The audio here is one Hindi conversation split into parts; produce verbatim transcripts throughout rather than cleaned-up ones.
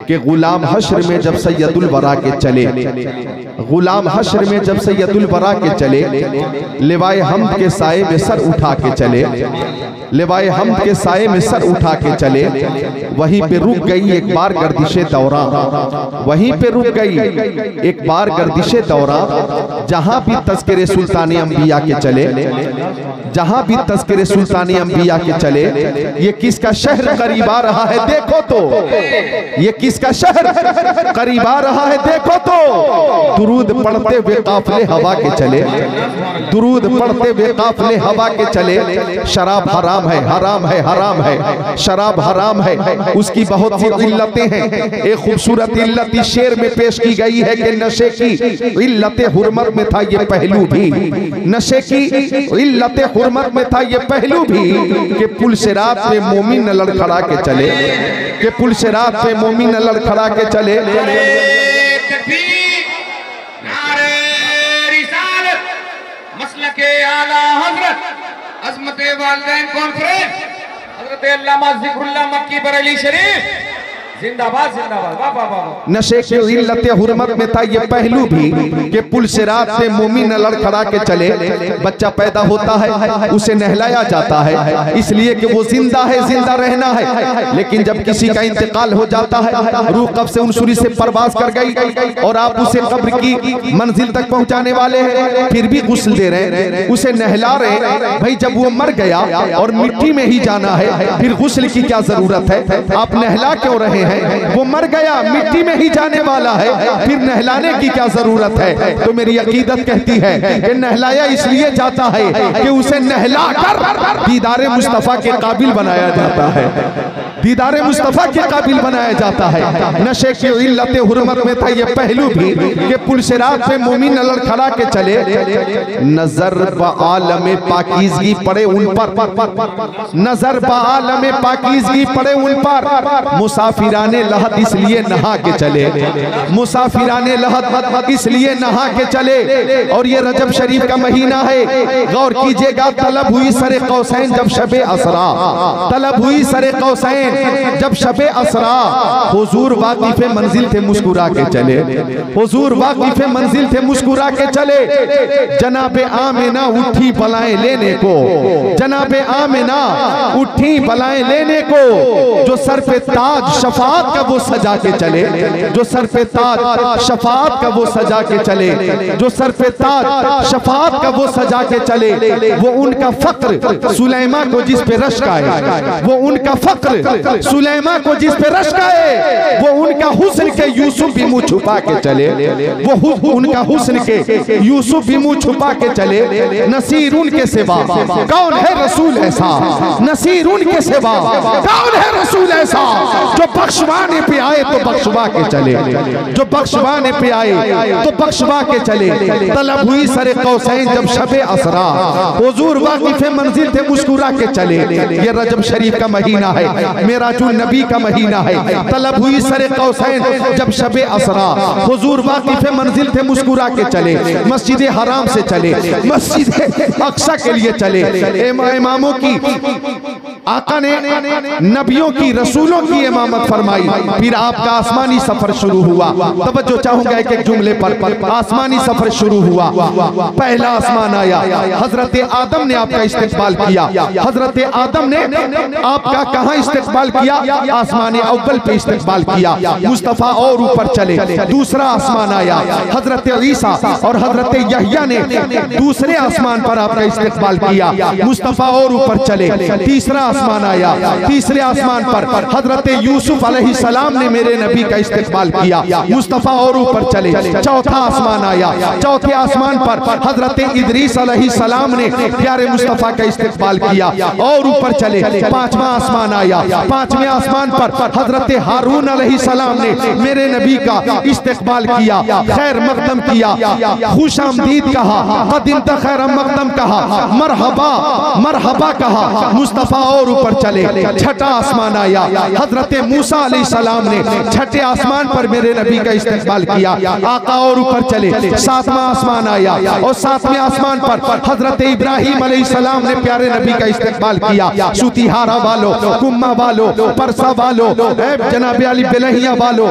कि गुलाम हश्र में जब सैयदुल वरा के चले, गुलाम हश्र में जब सैयदुल वरा के चले, लिवाए हमद के साए में सर उठा के चले, लिवाए हमद के साए में सर उठा के चले। वहीं पे रुक गई एक बार गर्दिशे दौरा, वहीं पे रुक गई एक बार गर्दिशे दौरा। जहां भी तज़किरे सुल्तानी अंबिया के चले, जहां भी तज़किरे सुल्तानी अंबिया के चले, ये किसका शहर करीब आ रहा है देखो तो, ये किसका शहर करीब आ रहा है देखो तो। दुरूद पढ़ते हुए काफिले हवा के चले, दुरूद पढ़ते हुए काफिले हवा के चले। शराब हराम है, हराम है, हराम है, शराब हराम है, उसकी बहुत सी इल्लतें हैं। एक खूबसूरत इल्लत इस शेर में पेश की गई है कि नशे की इल्लत हुर्मत में था ये पहलू भी, नशे की इल्लत हुर्मत में था ये पहलू भी, कि पुल से रात पे मोमिन न लड़खड़ा के चले, कि पुल से रात पे मोमिन न लड़खड़ा के चले। मसलके आला हज़रत अज़मत वालिदैन कॉन्फ्रेंस हज़रत अल्लामा ज़िक्रुल्लाह मक्की बरेली शरीफ जिंदाबाद जिंदाबाद। वाह वाह वाह। नशे की इल्लत हुर्मत में था ये पहलू भी, कि पुल से रात से मोमिन न लड़खड़ा के चले। बच्चा पैदा होता है, उसे नहलाया जाता है इसलिए कि वो जिंदा है, जिंदा रहना है। लेकिन जब किसी का इंतकाल हो जाता है, रूह कब से उनसुरी से परवाज कर गई और आप उसे कब्र की मंजिल तक पहुंचाने वाले हैं, फिर भी गुस्ल दे रहे हैं, उसे नहला रहे हैं। भाई जब वो मर गया और मिट्टी में ही जाना है, फिर गुस्ल की क्या जरूरत है? आप नहला क्यों रहे हैं? वो मर गया, मिट्टी में ही जाने वाला है, फिर नहलाने की क्या जरूरत है? तो मेरी अकीदत कहती है कि नहलाया इसलिए जाता है कि उसे नहलाकर दीदारे मुस्तफा के काबिल बनाया जाता है, दीदारे मुस्तफा के काबिल बनाया जाता है। नशे की इल्लत हुर्मत में था ये पहलू भी, कि पुल से रात पे मोमिन न लड़खड़ा के चले। नजर बालम पाकीज़गी पड़े उन पर, नजर बालम पाकीज़गी पड़े उन पर। मुसाफिराने लहद इसलिए नहा के चले, मुसाफिराने लहद इसलिए नहा के चले। और ये रजब शरीफ का महीना है, गौर कीजिएगा। तलब हुई सरे कौसैन जब शबे असरा, तलब हुई सरे कौसैन जब शबे असरा। हुजूर वाकिफ़े मंजिल थे मुस्कुरा के चले, हुजूर वाकिफ़े मंजिल थे मुस्कुरा के चले। जनाबे आमिना उठी बलाएं लेने को, जनाबे आमिना उठी बलाएं लेने को। जो सर पे ताज शफात का वो सजा के चले, जो सर पे ताज शफात का वो सजा के चले, जो सर पे ताज शफात का वो सजा के चले। वो उनका फक्र सुलैमा को जिस पे रश्क आए, वो उनका फक्र सुलैमा को जिस पे रश्क आए। वो उनका हुस्न के यूसुफ भी मुंह छुपा के चले, वो उनका हुस्न के यूसुफ भी मुंह छुपा के चले। नसीर उनके सिवा कौन है रसूल ऐसा, नसीर उनके सिवा कौन है रसूल ऐसा, जो बख्शवाने पे आए तो बख्शवा के चले, जो बख्शवाने पे आए तो बख्शवा के चले। तलब हुई सरे कौसैन जब शबे असरा, हुजूर वाकिफ़े मंजिल थे मुस्कुरा के चले। ये रजब शरीफ का महीना है, मेराजुन नबी का महीना है। तलब हुई सरे कौसैन जब शबे असरा, हुजूर वाकिफ़े मंजिल थे मुस्कुरा के चले। मस्जिद हराम से चले, मस्जिद अक्सा के लिए चले। इमामों की, आका ने नबियों की, रसूलों की इमामत फरमाई। फिर आपका आसमानी सफर शुरू हुआ। तवज्जो चाहूंगा एक एक जुमले पर। आसमानी सफर शुरू हुआ। पहला आसमान आया, हजरत आदम ने आपका इस्तेकबाल किया। हजरत आदम ने आपका कहां इस्तेकबाल किया? आसमान अव्वल पे इस्तेकबाल किया। मुस्तफा और ऊपर चले। दूसरा आसमान आया, हजरत ईसा और हजरत यहया ने दूसरे आसमान पर आपका इस्तेकबाल किया। मुस्तफा और ऊपर चले। तीसरा आसमान आया, तीसरे आसमान पर हजरत यूसुफ अलैहिस्सलाम ने मेरे नबी का इस्तेकबाल किया। मुस्तफा और ऊपर चले। चौथा आसमान आया, चौथे आसमान पर हजरत इदरीस अलैहिस्सलाम ने प्यारे मुस्तफा का इस्तेकबाल किया और ऊपर चले। पांचवा आसमान आया, पांचवें आसमान पर हजरत हारून अलैहिस्सलाम ने मेरे नबी का इस्तेकबाल किया, खैर मकदम किया, खुश आमदीद कहा, कदीम तक खैर मकदम कहा, मरहबा मरहबा कहा। मुस्तफा और और ऊपर चले, छठा आसमान आया। हजरत मूसा अलैहिस्सलाम ने छठे आसमान पर मेरे नबी का इस्तकबाल किया। आका और ऊपर चले, सातवां आसमान आया और सातवें आसमान पर हजरत इब्राहिम अलैहिस्सलाम ने प्यारे नबी का इस्तकबाल किया। सुतिहारा वालों, कुम्मा वालों, परसा वालों, जनाब अली बेलहिया वालों,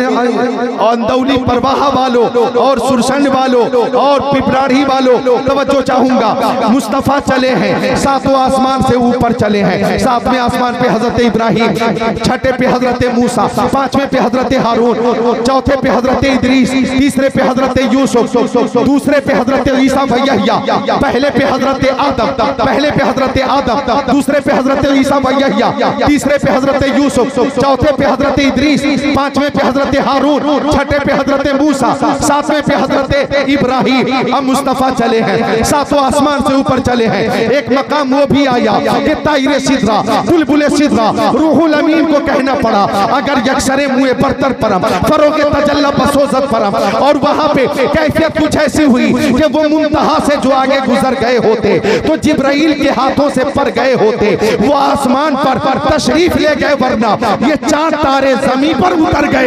अंदौली परवाहा वालों और सुरसंड वालों और पिपराड़ी वालों, तवज्जो चाहूंगा। मुस्तफा चले हैं, सातों आसमान से ऊपर चले हैं। सातवें आसमान पे हजरत इब्राहिम, छठे पे हजरत मूसा, पांचवें पे हजरत हारून, चौथे पे हजरत इदरीस, तीसरे पे हजरत यूसुफ, दूसरे पे हजरत ईसा भैया, पहले पे हजरत आदम, पहले पे हजरत आदम, दूसरे पे हजरत ईसा भैया, तीसरे पे हजरत यूसुफ, चौथे पे हजरत इदरीस, पांचवें पे हजरत हारून, छठे पे हजरत मूसा, सातवें पे हजरत इब्राहिम। अब मुस्तफा चले हैं, सातों आसमान से ऊपर चले हैं। एक मकाम वो भी आया कि ताइरे सिदरा, बुलबुले सिदरा, रूहुल अमीन को कहना पड़ा अगर यक्सरे मुए बरतर परम, फरोगे तजल्ला बसोजत परम। और वहां पे कैफियत कुछ ऐसी हुई कि वो मुंतहा से जो आगे गुजर गए होते तो जिब्राइल के हाथों से पर गए होते, वो आसमान पर तशरीफ ले गए, वरना ये चार तारे जमीन पर उतर गए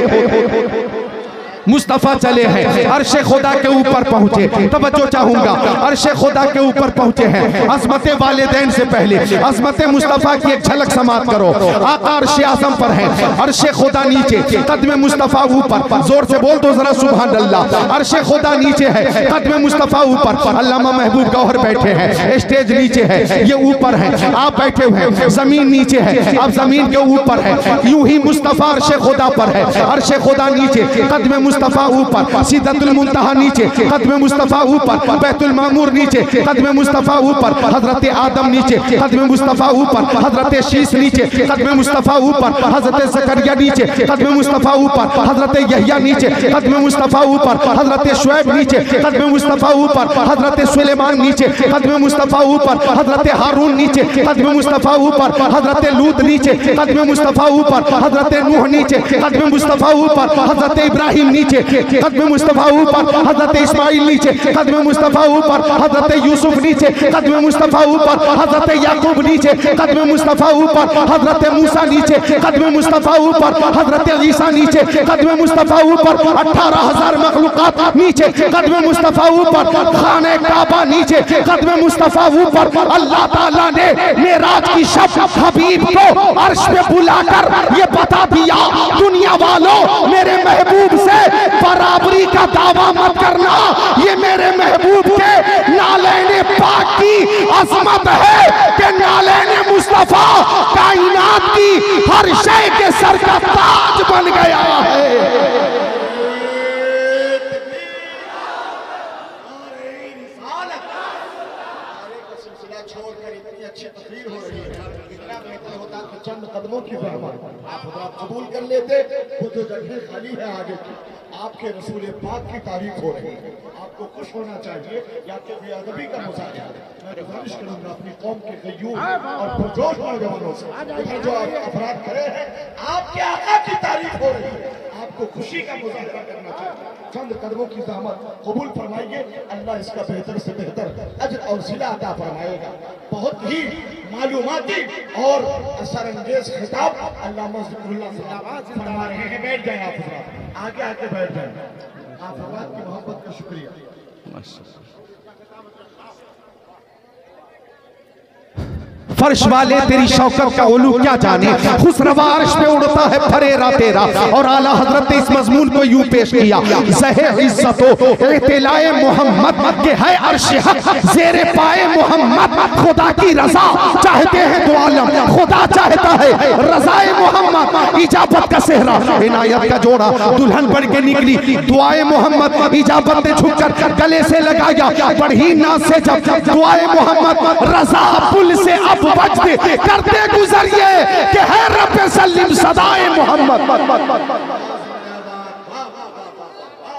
होते। मुस्तफा चले हैं, अर्शे खुदा के ऊपर पहुंचे। तवज्जो चाहूंगा, अर्शे खुदा के ऊपर पहुंचे हैं। अज़मत वालिदैन से पहले अज़मत मुस्तफा की एक झलक समाप्त करो। आका अर्शे आज़म पर है, अर्शे खुदा नीचे, कदम मुस्तफा ऊपर। जोर से बोल दो जरा सुभान अल्लाह। अर्शे खुदा नीचे है, कदम मुस्तफा ऊपर। अल्लामा महबूब गौहर बैठे हैं, स्टेज नीचे है, ये ऊपर है, आप बैठे हुए हैं। जमीन नीचे है, आप जमीन के ऊपर है। यूं ही मुस्तफा अर्शे खुदा पर है, अर्शे खुदा नीचे, कदम मुस्तफा ऊपर, सिदरतुल मुंतहा नीचे, कदम मुस्तफा ऊपर, बैतुल मामूर नीचे, कदम मुस्तफा ऊपर, हजरत आदम नीचे, कदम मुस्तफा ऊपर, हजरत शीश नीचे, कदम मुस्तफा ऊपर, हजरत ज़करिया नीचे, कदम मुस्तफा ऊपर, हजरत यहया नीचे, कदम मुस्तफा ऊपर, हजरत शुएब नीचे, कदम मुस्तफा ऊपर, हजरत सुलेमान नीचे, कदम मुस्तफा ऊपर, हजरत हारून नीचे, कदम मुस्तफा ऊपर, हजरत लूत नीचे, कदम मुस्तफा ऊपर, हजरत नूह नीचे, कदम मुस्तफा ऊपर, हजरत इब्राहिम नीचे, कदम मुस्तफा ऊपर, हजरत इस्माइल नीचे, कदम मुस्तफा ऊपर, हजरत यूसुफ नीचे, कदम मुस्तफा ऊपर, हजरत याकूब नीचे, कदम मुस्तफा ऊपर, हजरत मूसा नीचे, कदम मुस्तफा ऊपर, हजरत ईसा नीचे, कदम मुस्तफा ऊपर, अठारह हजार मखलूकात नीचे, कदम मुस्तफा ऊपर, खाने काबा नीचे, कदम मुस्तफा ऊपर। अल्लाह ताला ने मेराज की शब हबीब को अर्श पे बुलाकर ये बता दिया, दुनिया वालों मेरे महबूब से बराबरी का दावा मत करना, ये मेरे महबूब के नालैने पाक की अजमत है कि नालैने मुस्तफा कायनात की हर शय के सर का ताज बन गया है। छोड़कर इतनी अच्छी तकरीर हो रही है, इतना बेहतर होता कि चंद कदमों की आप कबूल कर लेते। वो जो जगह खाली है आगे की, आपके रसूल पाक की तारीफ हो रही है, आपको खुश होना चाहिए। या तो बेअदबी का मुजाहिरा मैं गुजारिश करूंगा अपनी कौम के गयूर और पुरजोश नौजवानों से, जो आप अपराध करे हैं, आपके आका की तारीफ हो रही है, आपको खुशी का मुजाहिरा करना चाहिए। चंद कदमों की ज़हमत कबूल फरमाइए, अल्लाह इसका बेहतर से बेहतर अजर और सिला अता फरमाएगा। बहुत ही मालूमाती और असरअंगेज खिताब अल्लामा ज़िक्रुल्लाह फरमा रहे हैं। बैठ जाए आप, आगे आके बैठ जाए। आप की मोहब्बत का शुक्रिया। फर्श वाले तेरी शौकत का उलू क्या जाने, खुसरवा अर्श पे उड़ता है फरेरा तेरा। और आला हजरत इस मजमून को यूं पेश किया, ज़हे इज्जतो इत्तिलाए मोहम्मद के है अर्श हक ज़ेरे पाए मोहम्मद। खुदा की रजा चाहते हैं दो आलम, खुदा चाहता है रजाए मोहम्मद। इजाबत का सेहरा इनायत का जोड़ा दुल्हन बन के निकली, दुआए मोहम्मद इजाबत ने झुककर गले से लगाया। बढ़ी नाज से जब दुआए मोहम्मद, रजा पुल से अब बचते करते गुजरिए कि है रब सल्लिम सदाए मोहम्मद।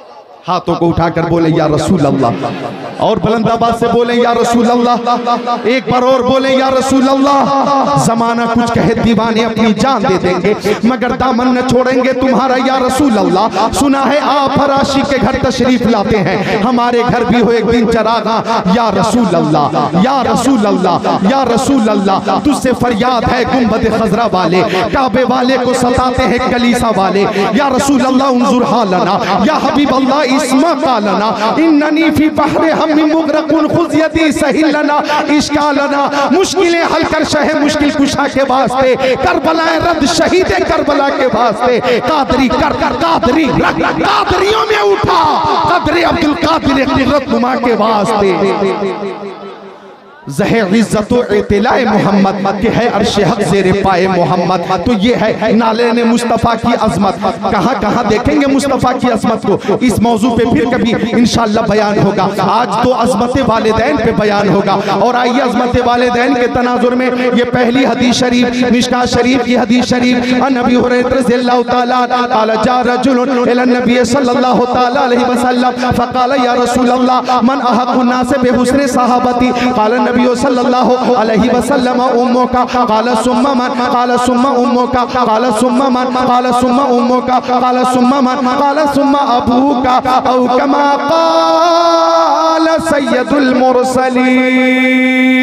हाथों को उठाकर बोले या रसूल अल्लाह, और बुलंद आवाज से बोले या रसूल अल्लाह, एक बार और बोले या रसूल अल्लाह। जमाना कुछ कहे दीवाने अपनी जान दे देंगे मगर दामन न छोड़ेंगे तुम्हारा या रसूल अल्लाह। सुना है आप फराशी के घर तशरीफ लाते हैं, हमारे घर भी हो एक दिन चरागा या रसूल अल्लाह, या रसूल अल्लाह, या रसूल अल्लाह। तुझसे फरियाद है गुंबद खजरा वाले, काबे वाले को सताते हैं कलीसा वाले। या रसूल अल्लाह उन्जुर हालना, या हबीब अल्लाह इस्मा कालना, इन्ननी फी बहरे हम मुगरकुन खुज़ यदी सहिलना इश्कालना। मुश्किलें हल कर शहे मुश्किल कुशा के वास्ते, करबलाए रद शहीद करबला के वास्ते। कादरी कर कर कादरी रख कादरियों में उठा, कदरे अब्दुल कादिर क़ुदरत नुमा के वास्ते। ज़हे इज़्ज़त व इत्तिलाए मोहम्मद के है अर्श हक ज़ेरे पाए मोहम्मद। तो ये है नाले ने मुस्तफ़ा की अज़मत। कहाँ कहाँ देखेंगे मुस्तफ़ा की अज़मत को, इस मौजू पे फिर कभी इंशाअल्लाह बयान होगा। आज तो अज़मत वालिदैन पे बयान होगा। और आइए अज़मत वालिदैन के तनाजुर में ये पहली हदीस शरीफ, मिशकात शरीफ की हदीस शरीफ। अन अबी हुरैरा रज़ियल्लाहु ताला क़ाल जा रजुलन इला नबी सल्लल्लाहु ताला अलैहि वसल्लम फ़क़ाल या रसूल अल्लाह मन अहक़्क़ुन नास बिहुस्नि सहाबती। क़ाल नबी सल्लल्लाहु अलैहि वसल्लम उम्मुका क़ाल सुम्मा मन क़ाल सुम्मा उम्मुका क़ाल सुम्मा मन क़ाल सुम्मा उम्मुका क़ाल सुम्मा मन क़ाल सुम्मा अबूका औ कमा क़ाल सय्यदुल मुरसलीन।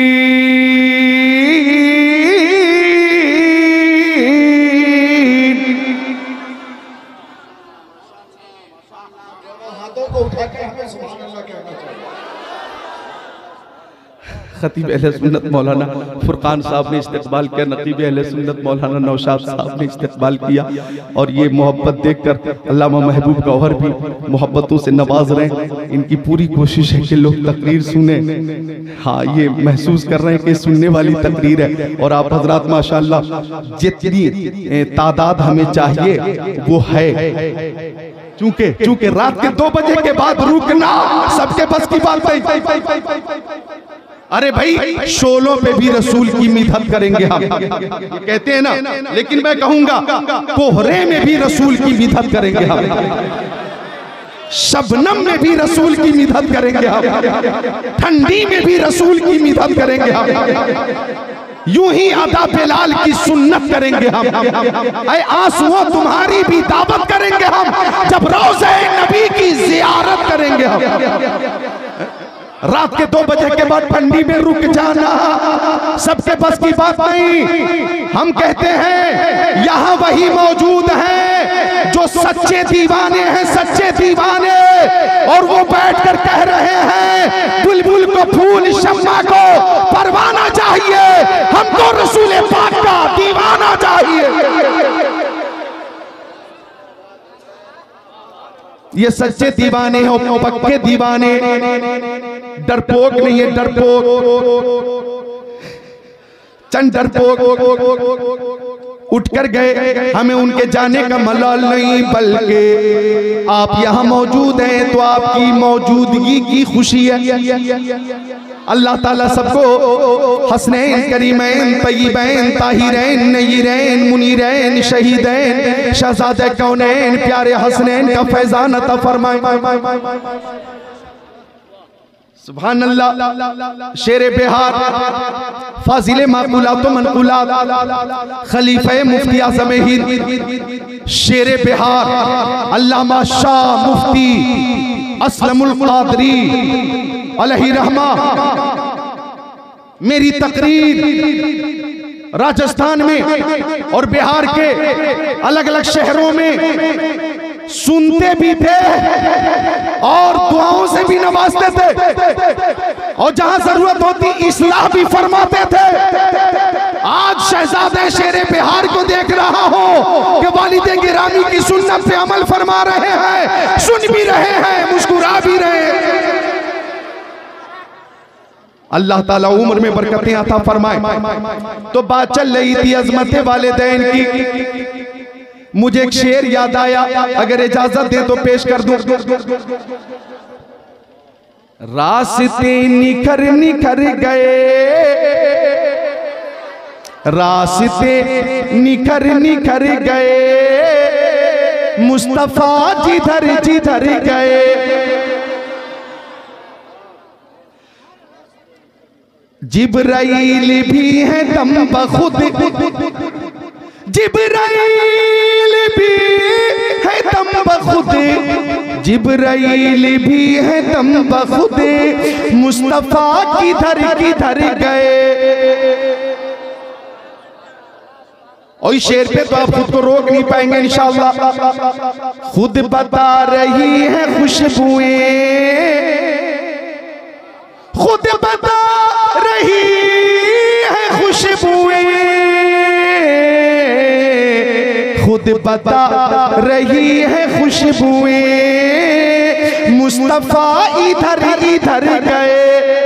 हाथों को उठा के हमें सुभान अल्लाह कहना चाहिए। खतीब अहले सुन्नत मौलाना फुरकान साहब ने इस्तेक़बाल किया, नकीब अहले सुन्नत मौलाना नौशाद साहब ने इस्तेक़बाल किया। और ये मोहब्बत देखकर अल्लामा महबूब गौहर भी मोहब्बतों से नवाज रहे हैं। इनकी पूरी कोशिश है कि लोग तकरीर सुने। हाँ, ये महसूस कर रहे हैं कि सुनने वाली तकरीर है। और आप हजरात माशाअल्लाह जितनी तादाद हमें चाहिए वो है। चूंकि चूंकि रात के दो बजे के बाद रुकना सबके बस की बात नहीं। अरे भाई, शोलों पे भी रसूल की मिदहत करेंगे हम, कहते हैं ना, लेकिन मैं कहूंगा कोहरे में भी रसूल की मिदहत करेंगे हम, शबनम में भी रसूल की मिदहत करेंगे हम, ठंडी में भी रसूल की मिदहत करेंगे हम। यूं ही अदा बिलाल की सुन्नत करेंगे हम। ऐ आंसुओं तुम्हारी भी दावत करेंगे हम, जब रोज़े नबी की जियारत करेंगे हम। रात के दो बजे के बाद ठंडी में रुक जाना सबके बस की बात नहीं। हम कहते हैं यहाँ वही मौजूद है जो सच्चे दीवाने हैं, सच्चे दीवाने। और वो बैठकर कह रहे हैं बुलबुल को फूल शम्मा को परवाना चाहिए, हमको रसूल पाक का दीवाना चाहिए। ये सच्चे दीवाने हो, पक्के दीवाने, डरपोक नहीं है, डरपोक चंद डरपोक उठकर गए। हमें उनके जाने का मलाल नहीं, बल्कि आप यहाँ मौजूद हैं तो आपकी मौजूदगी की खुशी है। अल्लाह ताला सबको हसनैन, करीमैन, तय्यबैन, ताहिरैन, नय्यरैन, मुनीरैन, शहीदैन, शहज़ादे कौनैन, प्यारे हसनैन का फैज़ान अता फरमाए। सुभान अल्लाह। शेरे बिहार, फाजिले माकुलात मनकुलात, खलीफे मुफ्ती आज़म हिंद, शेरे बिहार अल्लामा शाह मुफ्ती असलमुल कादरी अलैहि रहमा। मेरी तकरीर राजस्थान में और बिहार के अलग अलग शहरों में सुनते भी थे और दुआओं से भी नवाजते थे, और जहां जरूरत होती इस्लाह भी फरमाते थे। आज शहजादे शेरे बिहार को देख रहा हूं कि वालिदे गिरामी की सुन्नत पे अमल फरमा रहे हैं, सुन भी रहे हैं, मुस्कुरा भी रहे हैं। अल्लाह ताला उम्र में बरकतें अता फरमाए। तो बात चल रही थी अजमत वालिदैन की। मुझे एक शेर याद आया, अगर इजाजत दे तो पेश कर दूं। रास्ते निखर निखर गए, रास्ते निखर निखर गए, मुस्तफा जिधर जिधर गए। जिब्राइल भी है दम बखुद, जिब्राइल भी है दम बखुद, जिब्राइल भी है दम बखुद, मुस्तफा किधर किधर गए। और इस शेर पे तो आप खुद को रोक नहीं पाएंगे इंशाअल्लाह। खुद बता रही है खुशबुएं, खुद बता रही है खुशबुएं, खुद बता रही है खुशबुएं, मुस्तफा इधर इधर गए।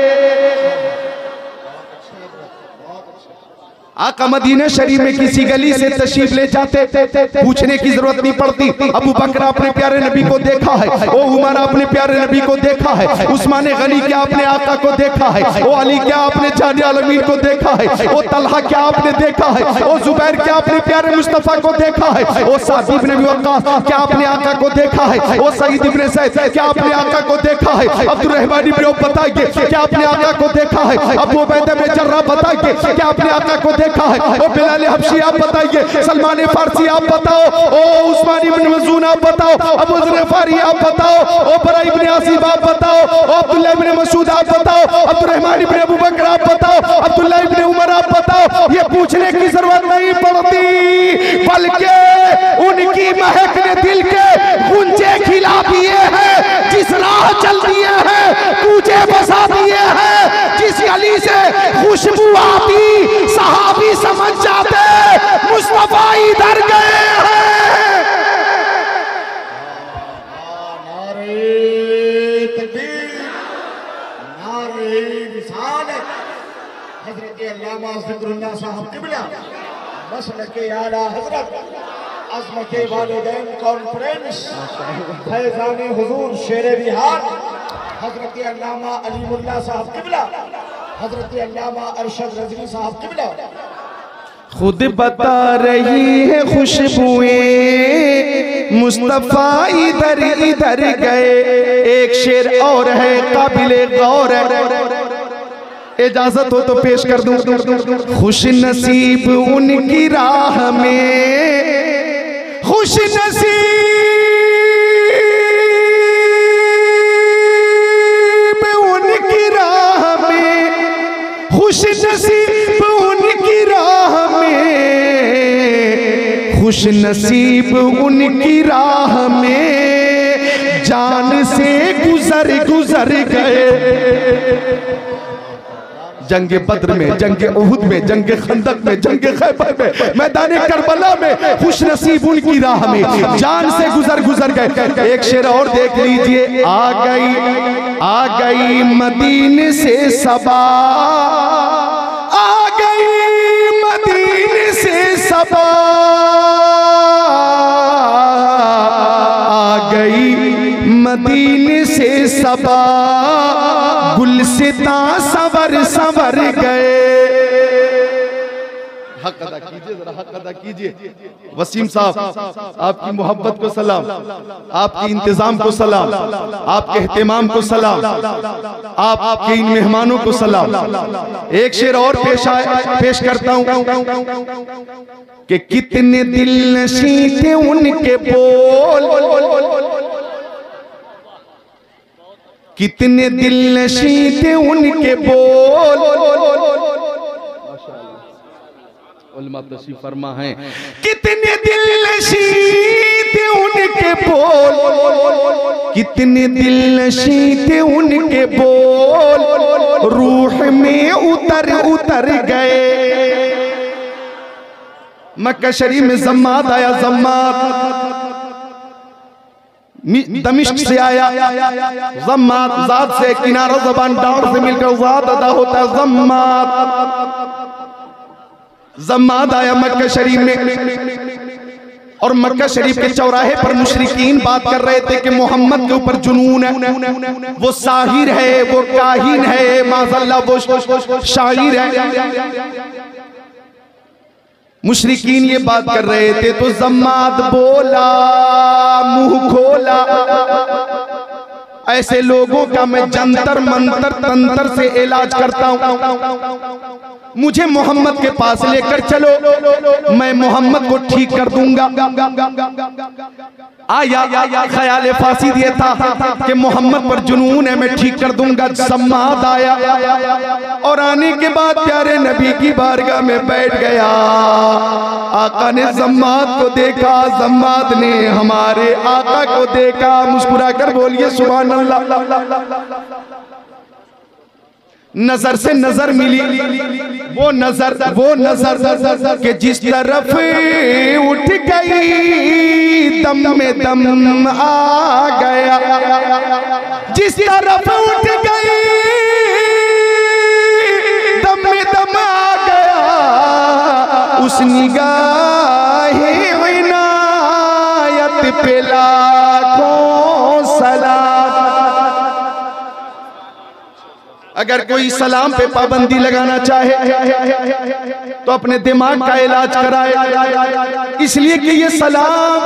आका मदीना शरीफ में किसी गली से तशरीफ ले जाते, पूछने की जरूरत नहीं पड़ती। अबू बकर अपने प्यारे नबी को देखा है, ओ उमर अपने प्यारे नबी को देखा है, उस्मान गनी क्या अपने आका को देखा है, ओ अली क्या अपने जाने आलमीन को देखा है, ओ तलहा क्या आपने देखा है, ओ जुबैर क्या अपने प्यारे मुस्तफा को देखा है, ओ साद इब्न अबी वक्कास क्या अपने आका को देखा है, ओ सईद इब्न ज़ैद क्या अपने आका को देखा है, अब्दुल रहमान इब्न औफ बताइए क्या अपने आका को देखा है, अबू उबैदा बिन जर्राह बताइए क्या अपने आका को देखा है, ओ बिलाल हबशी आप बताइए, सलमान फारसी आप बताओ, ओ उस्मान इब्न मज़ून आप बताओ, अबू ज़र ग़िफ़ारी आप बताओ, ओ बरा इब्न आसिब आप बताओ, ओ अब्दुल्लाह इब्न मसूद आप बताओ, अब्दुर्रहमान इब्न अबू बकर आप बताओ, अब्दुल्लाह इब्न उमर आप बताओ। ये पूछने की जरूरत नहीं पड़ती, बल्कि उनकी महक ने दिल के गुंजे खिला दिए हैं, जिस राह चल दिए हैं कूचे बसा दिए हैं, जिस गली से खुशबू आती सहाबी समझ जाते मुस्तफा इधर गए हैं। नारे तकबीर, नारे रिसालत। हजरत अल्लामा ज़िक्रुल्लाह साहब क़िबला मसलके आला हजरत अज़मत वालिदैन कॉन्फ्रेंस फैज़ान हुजूर शेर बिहार हजरत अल्लामा अलीमुल्लाह साहब क़िबला, हजरत अल्लामा अरशद रज़वी साहब क़िबला। खुद बता रही है खुशबुएं, मुस्तफा इधर इधर गए। एक शेर और है काबिले गौर है, इजाजत हो तो पेश कर दूं। खुश नसीब उनकी राह में, खुश नसीब उनकी राह में, खुश नसीब उनकी राह में, खुश नसीब उनकी राह में जान से गुजर गुजर गए। जंग बद्र में, जंग उहुद में, जंग खंदक में, जंग खैबर में, मैदान करबला में खुश नसीब उनकी राह में जान से गुजर गुजर गए। एक शेर और देख लीजिए। आ गई आ गई मदीने से सबा, आ गई मदीने से सबा, आ गई मदीने से सबा, गुलसिता सवर सवर गए। हक अदा कीजिए, जरा हक अदा कीजिए। वसीम साहब आपकी मोहब्बत को सलाम, आपकी इंतजाम को सलाम, आपके एहतमाम को सलाम, आप आपके इन मेहमानों को सलाम। एक शेर और पेश आए पेश करता हूं कि कितने दिल नशी थे उनके बोल, कितने दिल नशी थे उनके बोल, उलमा तशरीफ फरमा है। कितने दिल नशी थे उनके बोल, कितने दिल नशी थे उनके बोल, रूह में उतर उतर गए। मक्का शरीफ में जम्मात आया, जम्मात दमिश्क से आया, जम्मात ज़ात से किनारा ज़बान डार से मिलकर ज़ात अदा होता है जम्मात। जम्मात आया मक्का शरीफ में, और मक्का शरीफ के चौराहे पर मुशरिकीन बात कर रहे थे कि मोहम्मद के ऊपर जुनून है, वो साहिर है, वो काहिन है, माज़अल्लाह वो शायर है। मुशरिकीन ये बात कर रहे थे तो जम्मात बोला, मुंह खोला। ऐसे लोगों का मैं जंतर मंतर तंत्र से इलाज करता हूं। मुझे मोहम्मद के पास लेकर चलो, मैं मोहम्मद को ठीक कर दूंगा। आया ख्याल फांसी दिया था कि मोहम्मद पर जुनून है, मैं ठीक कर दूंगा। जम्माद आया और आने के बाद प्यारे नबी की बारगाह में बैठ गया। आका ने जम्माद को देखा, जम्माद ने हमारे आका को देखा। मुस्कुरा कर बोलिए सुभान अल्लाह। नजर से नजर मिली, वो नजर वो नजर के जिस तरफ उठ गई दम में दम आ गया। जिस तरफ उठ गई दम में दम आ गया। उस निगाहे इनायत पे लाखों सलाम। अगर कोई सलाम पे पाबंदी लगाना चाहे तो अपने दिमाग का इलाज कराए, इसलिए कि ये सलाम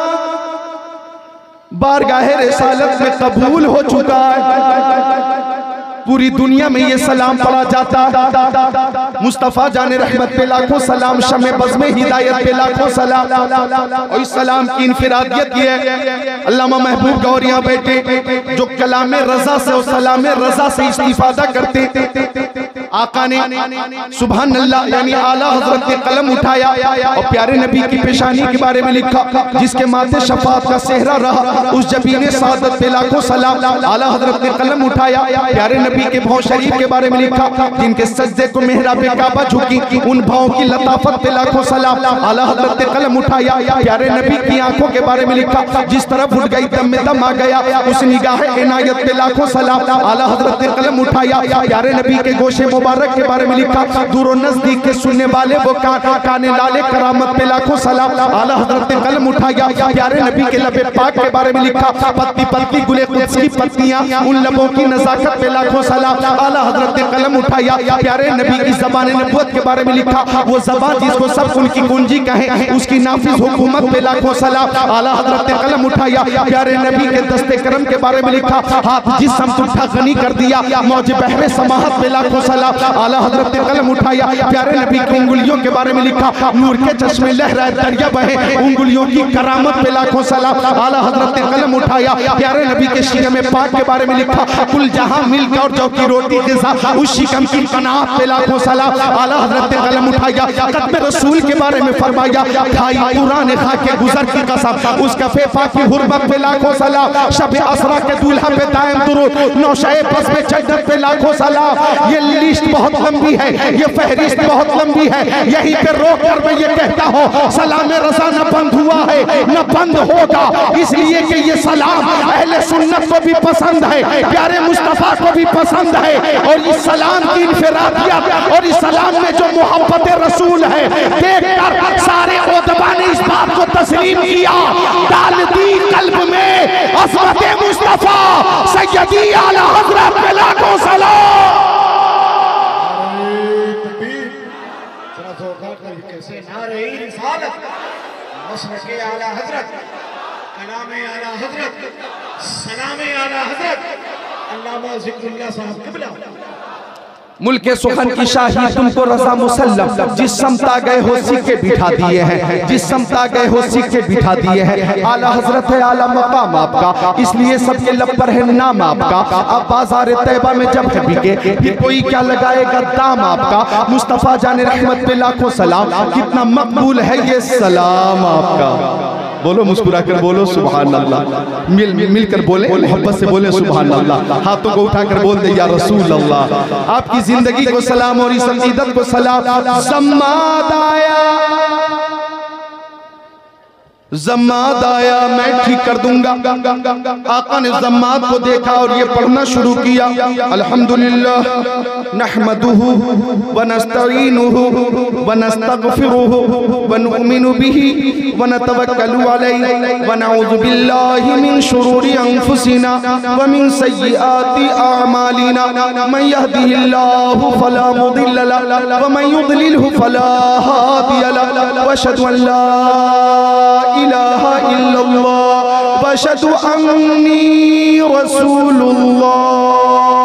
बारगाहे रिसालत में कबूल हो चुका है। पूरी दुनिया में ये सलाम पढ़ा जाता। मुस्तफ़ा जाने रहमत पे लाखों सलाम, शमे बज़ में हिदायत पे लाखों सलाम। और इस सलाम की इनफिरादियत ये है, अल्लामा महबूब गौरिया बेटे जो कलाम रज़ा से और सलाम रज़ा से इस्तिफादा करते, आका ने सुभान अल्लाह यानी आला हजरत ने कलम उठाया और प्यारे नबी की पेशानी के बारे में लिखा, जिसके माथे शफाअत का सेहरा रहा। उस जबीने सादत पे लाखों सलाम। आला हजरत ने कलम उठाया, प्यारे नबी के भाव शरीफ के बारे में लिखा, जिनके सज्दे को मेहराब काबा झुकी, उन भावों की लताफत पे लाखों सलाम। आला हजरत ने कलम उठाया, प्यारे नबी की आंखों के बारे में लिखा, जिस तरफ उठ गई दम में दम आ गया। उस निगाह इनायत पे लाखों सलाम। आला हजरत ने कलम उठाया, प्यारे नबी के गोशे मुबारक के बारे में लिखा, दूर और नजदीक के सुनने वाले वो कान काने लाले करामत पे लाखों सलाम। आला हजरत ने कलम उठाया, प्यारे नबी के लबे पाक के बारे में लिखा, पत्ती पत्ती गुले कुद्स की पत्तियां, उन लबों की नजाकत पे लाखों सलाम। आला हजरत ने कलम उठाया, प्यारे नबी की ज़बान नबूवत के बारे में लिखा, वो ज़बान जिसको सब उनकी कुंजी कहे, उसकी नाफिज हुकूमत पे लाखों सलाम। आला हजरत ने कलम उठाया, प्यारे नबी के दस्ते करम के बारे में लिखा, हाथ जिस्म तुठा गनी कर दिया, मौज बहरे समाहत पे लाखों सलाम। आला हजरत ने कलम उठाया, प्यारे नबी की उंगलियों के बारे में लिखा, नूर के चश्मे लहराए दरिया बहे, उंगलियों की करामत पे लाखों सलाम। आला हजरत ने कलम उठाया, प्यारे नबी के शिकम पाक के बारे में लिखा, कुल जहां मिलकर और जो की रोटी के साथ उस शिकम की कनात पे लाखों सलाम। आला हजरत ने कलम उठाया, कदम रसूल के बारे में फरमाया, खाई पुराने खा के गुजर की कसम, उसका फेफा की हुर्बत पे लाखों सलाम। शब असरा के दूल्हा पे दायम दुरूद, नौशाए बस में जन्नत पे लाखों सलाम। ये लिस्ट बहुत लंबी है, ये फहरिस्त बहुत लंबी है, यहीं पे रोक कर मैं ये कहता हूँ, सलाम रज़ा न बंद हुआ है न बंद होगा, इसलिए कि ये सलाम अहले सुन्नत को भी पसंद है, प्यारे मुस्तफ़ा को भी पसंद है। और इस सलाम की इनफिरादियत और इस सलाम में जो मोहब्बत रसूल है, देखकर सारे उदबा ने इस बात को तस्लीम किया, डाल दी कल्ब में अज़मत मुस्तफ़ा सैयदी आला हज़रत पे लाखों सलाम। कैसे नारे रिसालत, मसलके आला हजरत, कलामे आला हजरत, सलामे आला हजरत, अल्लामा ज़िक्रुल्लाह साहब क़िबला। मुल्क सुखन की शाही तुमको रज़ा मुसल्लम, जिस समता गए हो सिक्के बिठा दिए हैं, जिस समता गए हो सिक्के बिठा दिए हैं। आला हजरत है, आला मकाम आपका, इसलिए सबके लब पर है नाम आपका। अब बाजार तैबा में जब बिके फिर कोई क्या लगाएगा दाम आपका। मुस्तफ़ा जाने रहमत पे लाखों सलाम, कितना मकबूल है ये सलाम आपका। बोलो, मुस्कुरा कर बोलो सुभान अल्लाह, मिल मिलकर बोले, मोहब्बत से बोले सुभान अल्लाह। हाथों को उठाकर बोल दे या रसूल अल्लाह। आपकी जिंदगी को सलाम और इस अकीदत को सलाम। ज़म्माद आया, ज़म्माद आया, मैं ठीक कर दूंगा। आका ने ज़म्माद को देखा और ये पढ़ना शुरू किया, अल्हम्दुलिल्लाह नहमदुहु व नस्तईनुहु व नस्तगफिरुहु व नुमिनु बिही व नतवक्कलु अलैहि व नऊज़ु बिल्लाहि मिन शुरूरि अनफुसिना व मिन सय्यिआति अअमालिना। मन यहदिहिल्लाहु फला मुदिल्ल लहु व मन युद्लिलहु फला हादिय लहु व अशहदु अन ला इलाहा इल्लल्लाह व वअशहदु अन्नी रसूलुल्लाह।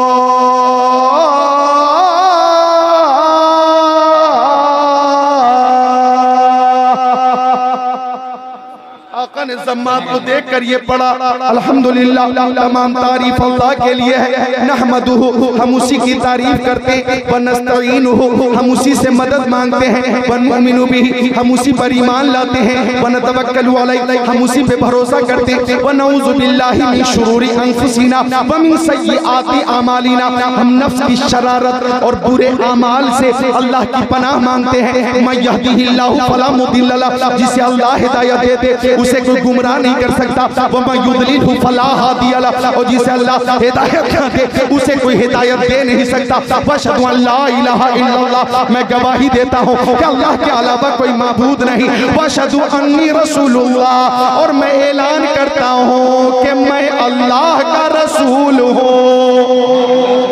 आका ने जम्मात को देख कर ये पढ़ा, अल्हम्दुलिल्लाह, तमाम तारीफ अल्लाह के लिए है। नहमदुहु, हम उसी की तारीफ करते हैं। व नस्तईनुहु, हम उसी से मदद मांगते हैं। व नुमिनु बिही, हम उसी पर ईमान लाते हैं। व नतवक्कलु अलैहि, हम उसी पे भरोसा करते हैं। व नऊज़ु बिल्लाहि मिन शुरूरि अनफुसिना व मिन सय्यिआति आमालिना, हम नफ्स की शरारत और बुरे अमाल से अल्लाह की पनाह मांगते हैं। मैं यहदिहिल्लाहु फला मुदिल्ल लहु, जिसे अल्लाह हिदायत दे दे उसे कोई गुमराह नहीं कर सकता। व मैं युद्लिलहु फला हादिय लहु, और जिसे अल्लाह हिदायत दे उसे कोई हिदायत दे नहीं सकता। वअशहदु अन ला इलाहा इल्लल्लाह, मैं गवाही देता हूँ कि अल्लाह के अलावा कोई माबूद नहीं। वअशहदु अन्नी रसूलुल्लाह, और मैं ऐलान करता हूँ कि मैं अल्लाह का रसूल हूँ।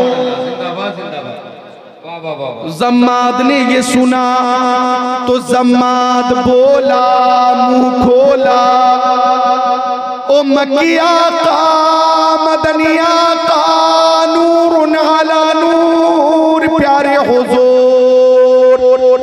जम्माद ने ये सुना तो जम्माद बोला, मुंह खोला, ओ मकिया का मदनिया का नूरुन अला नूर, प्यारे हुजूर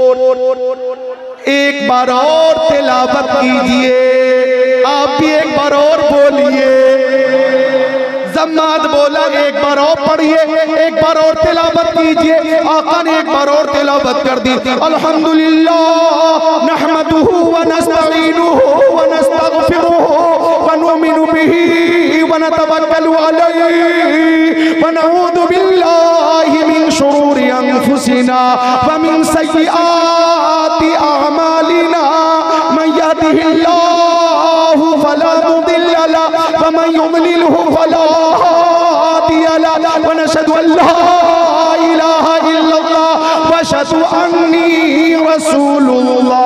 एक बार और तिलावत कीजिए, आप भी एक बार और बोलिए। जम्माद बोला एक बार और पढ़िए, एक बार और तिलावत कीजिए। आका ने एक बार और तिलावत कर दी, अल्हम्दुलिल्लाह नहमदुहु व नस्तईनुहु व नस्तगफिरुहु व नुमिनु बिही व नतवक्कलु अलैहि व नऊज़ु बिल्लाहि मिन शुरूरि अनफुसिना व मिन सय्यिआति अमालिना। मन यहदिहिल्लाहु फला मुदिल्ल लहु व मन युद्लिलहु फला हादिय लहु। व नशहदु अन ला इलाहा इल्लल्लाह व अशहदु अन्नी रसूलुल्लाह।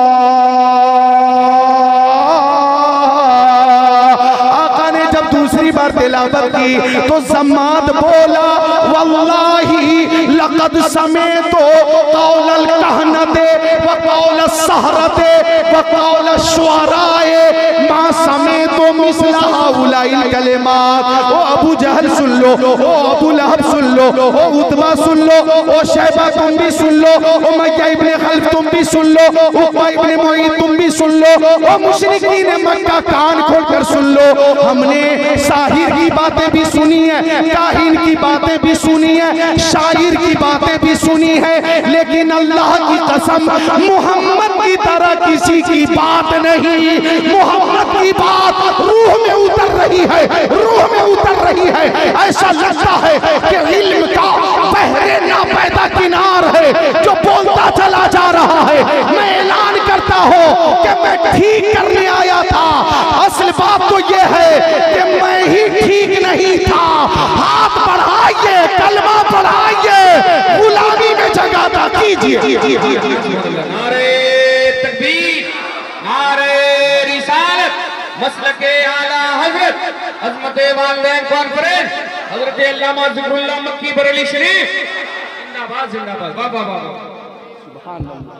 आका ने जब दूसरी बार तिलावत की तो जम्माद बोला, वल्लाही लक़द समेतो कौलल कहनते व कौल सहरते व कौल शुअराए मा समेतो मिस्ला हाउलाइल कलिमात। ओ अबू जहल सुन लो, ओ अबू लहब सुन लो, ओ उतबा सुन लो, ओ शैबा तुम भी सुन लो, ओ मय्या इब्ने खल्फ तुम भी सुन लो, उक़बा इब्ने मुईद तुम भी सुन लो, ओ मुशरिकीन मक्का कान खोलकर सुन लो। हमने साहिर की बातें भी सुनी है, काहिन की बातें भी सुनी है, शायर की बातें भी सुनी है, लेकिन अल्लाह की कसम मोहम्मद की तरह किसी की बात नहीं। मोहम्मद की बात रूह में उतर रही है, रूह में उतर रही है। ऐसा लगता है कि इल्म का बहरे ना पैदा किनार है जो बोलता चला जा रहा है। मैं ऐलान करता हूँ कि मैं ठीक करने आया था। असल बात तो ये है कि मैं ही ठीक नहीं था। हाथ बढ़ाइए, कलमा बढ़ाइए, गुलामी में जगह कीजिए। नारे तकबीर, नारे रिसालत, मसलके आला हजरत अज़मत वालिदैन कॉन्फ्रेंस हजरत अल्लामा ज़िक्रुल्लाह मक्की बरेली शरीफ जिंदाबाद जिंदाबाद। वाह वाह वाह, सुभान अल्लाह।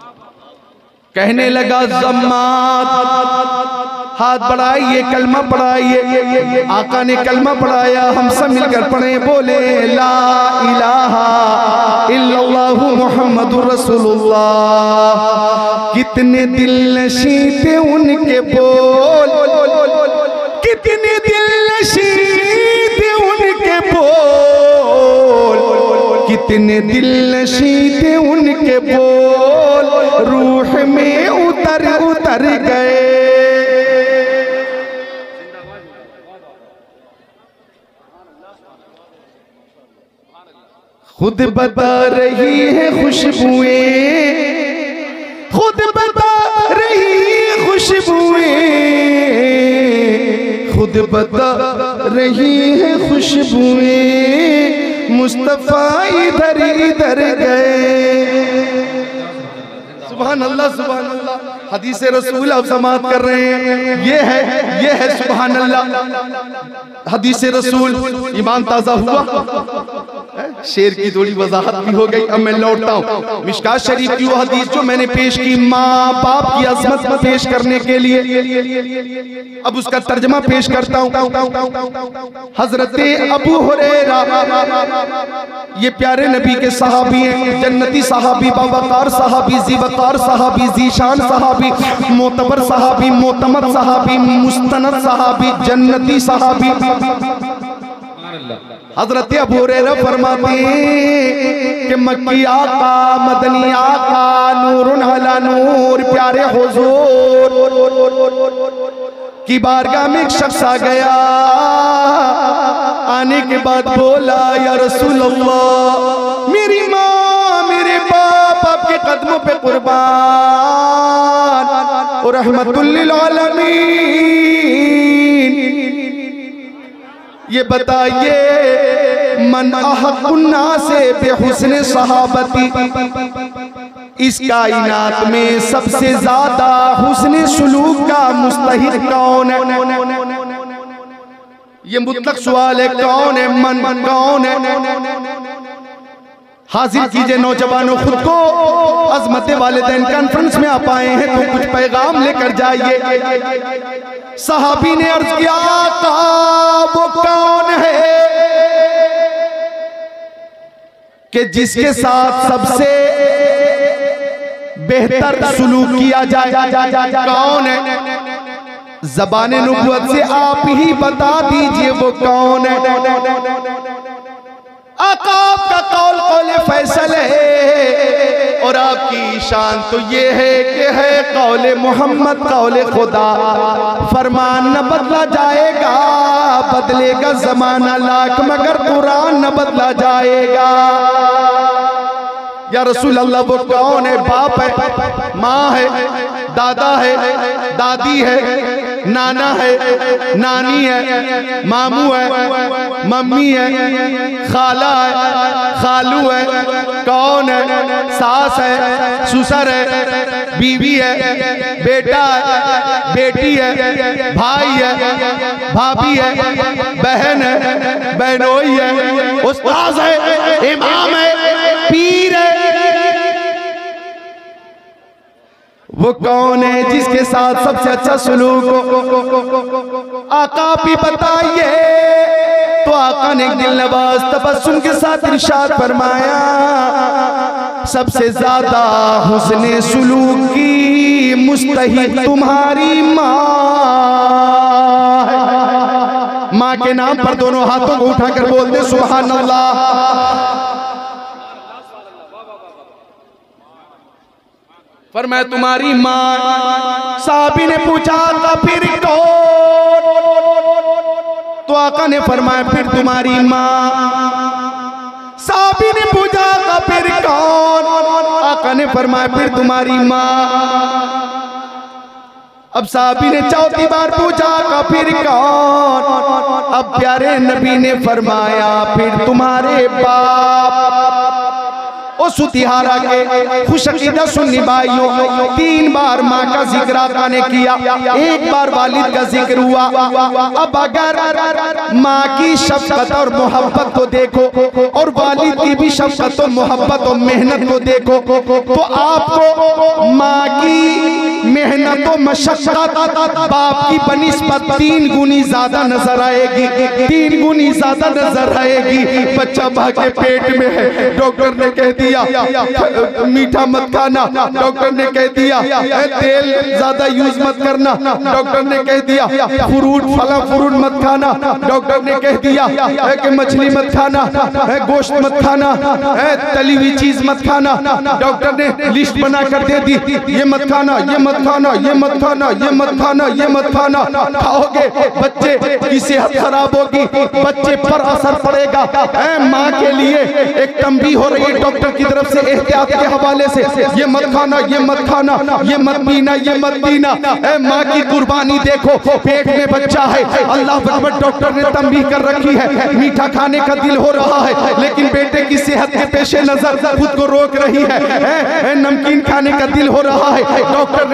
कहने लगा जम्माद हाथ बढ़ाइए, कलमा पढ़ाइए। आका ने कलमा पढ़ाया, हम सब मिलकर पढ़े, बोले ला इलाहा इल्लल्लाहु मुहम्मदुर रसूलुल्लाह। कितने दिल नशीं थे उनके बोल, कितने दिल नशीं थे उनके बोल, कितने दिल नशीं थे उनके बोल, रूह में उतर उतर गए। खुद बता रही है खुशबुएं, खुद बता रही है खुशबुएं, खुद बता रही है खुशबुएं, मुस्तफा इधर इधर गए। सुभान अल्लाह, सुभान अल्लाह। हदीस रसूल आप समाअत कर रहे हैं, ये है, ये है सुभान अल्लाह हदीस रसूल। ईमान ताज़ा हुआ, शेर की थोड़ी वजाहत भी हो गई। अब मैं लौटता हूँ मिशकात शरीफ की वो हदीस जो मैंने पेश की माँ बाप की अजमत पेश करने के लिए। अब उसका तर्जमा पेश करता हूँ। हजरत अबू हुरैरा ये प्यारे नबी के सहाबी हैं, जन्नती सहाबी, बावकार सहाबी, ज़ीवकार सहाबी, ज़ीशान सहाबी, मोतबर सहाबी, मोतमद सहाबी, मुस्तनद सहाबी, जन्नती सहाबी। हजरत अबू हुरैरा फरमाते हैं कि मक्की आका, मदनी आका, नूरुन अला नूर, प्यारे हुजूर की बारगाह में एक शख्स आ गया। आने के बाद बोला, या रसूल अल्लाह, मेरी माँ मेरे बाप आपके कदमों पे कुर्बान और रहमतुल लिल आलमीन, ये बताइए मन अहकुन्ना से बेहुस्न सहाबती, इस कायनात में सबसे ज्यादा हुस्न सुलूक का मुस्तहिक कौन है? ये मुतलक सवाल है, कौन है? मन कौन है? हाजिर कीजिए नौजवानों खुद को। अजमत वालिदैन कॉन्फ्रेंस में आप आए हैं तो कुछ पैगाम लेकर जाइए। सहाबी ने अर्ज किया, आका वो कौन है कि जिसके साथ सबसे बेहतर सुलूक किया जाए? कौन है? ज़बान नबुव्वत से आप ही बता दीजिए वो कौन है। आका आपका कौल कौले फैसल है और आपकी शान तो ये है कि है कौले मोहम्मद कौले खुदा। फरमान न बदला जाएगा, बदलेगा जमाना लाख मगर कुरान न बदला जाएगा। या रसूल अल्लाह वो कौन है? बाप है, माँ है, दादा है, दादी है, नाना है, नानी है, मामू है, मम्मी है, खाला है, खालू है, कौन है? सास है, ससुर है, बीवी है, बेटा है, बेटी है, भाई है, भाभी है, बहन है, बहनोई है, उस्ताद है, इमाम है, पीर है। वो कौन है जिसके साथ सबसे अच्छा सलूक हो? आका भी बताइए। तो आका ने एक दिल नवाज तबस्सुम के साथ इरशाद फरमाया, सबसे ज्यादा हुस्ने सुलूक की मुस्तहिक तुम्हारी माँ है। माँ के नाम पर दोनों हाथों को उठाकर बोल दे सुभान अल्लाह। फरमाया तुम्हारी माँ। साहबी ने पूछा था फिर कौन? तो आका ने फरमाया फिर तुम्हारी माँ। साहबी ने पूछा था फिर कौन? आका ने फरमाया फिर तुम्हारी माँ। अब साहबी ने चौथी बार पूछा का फिर कौन? अब प्यारे नबी ने फरमाया फिर तुम्हारे बाप। ओ सुतिहारा के खुशकीदा सुन्नी भाइयों, तीन बार माँ का जिक्र आका ने किया, एक बार वालिद का जिक्र हुआ। अब अगर माँ की शफकत और मोहब्बत को देखो और वालिद की भी शफकत और मोहब्बत और मेहनत को देखो तो आपको माँ की मेहनत और मशक्कत बाप की बनिस्बत तीन गुनी ज्यादा नजर आएगी, तीन गुनी ज्यादा नजर आएगी। बच्चा माँ के पेट में है, डॉक्टर ने कह दिया मीठा मत खाना, डॉक्टर ने कह दिया तेल ज्यादा यूज मत करना, डॉक्टर ने कह दिया फ्रूट फला फ्रूट मत खाना, डॉक्टर ने कह दिया कि मछली मत खाना, गोश्त मत खाना, तली हुई चीज मत खाना, डॉक्टर ने लिस्ट बना कर दे दी ये मत खाना, ये मत खाना, ये मत खाना, ये मत खाना, ये मत खाना। खाओगे बच्चे की सेहत खराब होगी, बच्चे पर असर पड़ेगा। माँ के लिए एक तंबीह हो रही है डॉक्टर की तरफ से एहतियात के हवाले से, ये मत खाना, ये मत खाना, ये मत पीना, ये मत पीना। ए माँ की कुर्बानी देखो, पेट में बच्चा है, अल्लाह अकबर, डॉक्टर ने तंबीह कर रखी है, मीठा खाने का दिल हो रहा है लेकिन बेटे की सेहत के पेश नजर खुद को रोक रही है। नमकीन खाने का दिल हो रहा है, डॉक्टर ने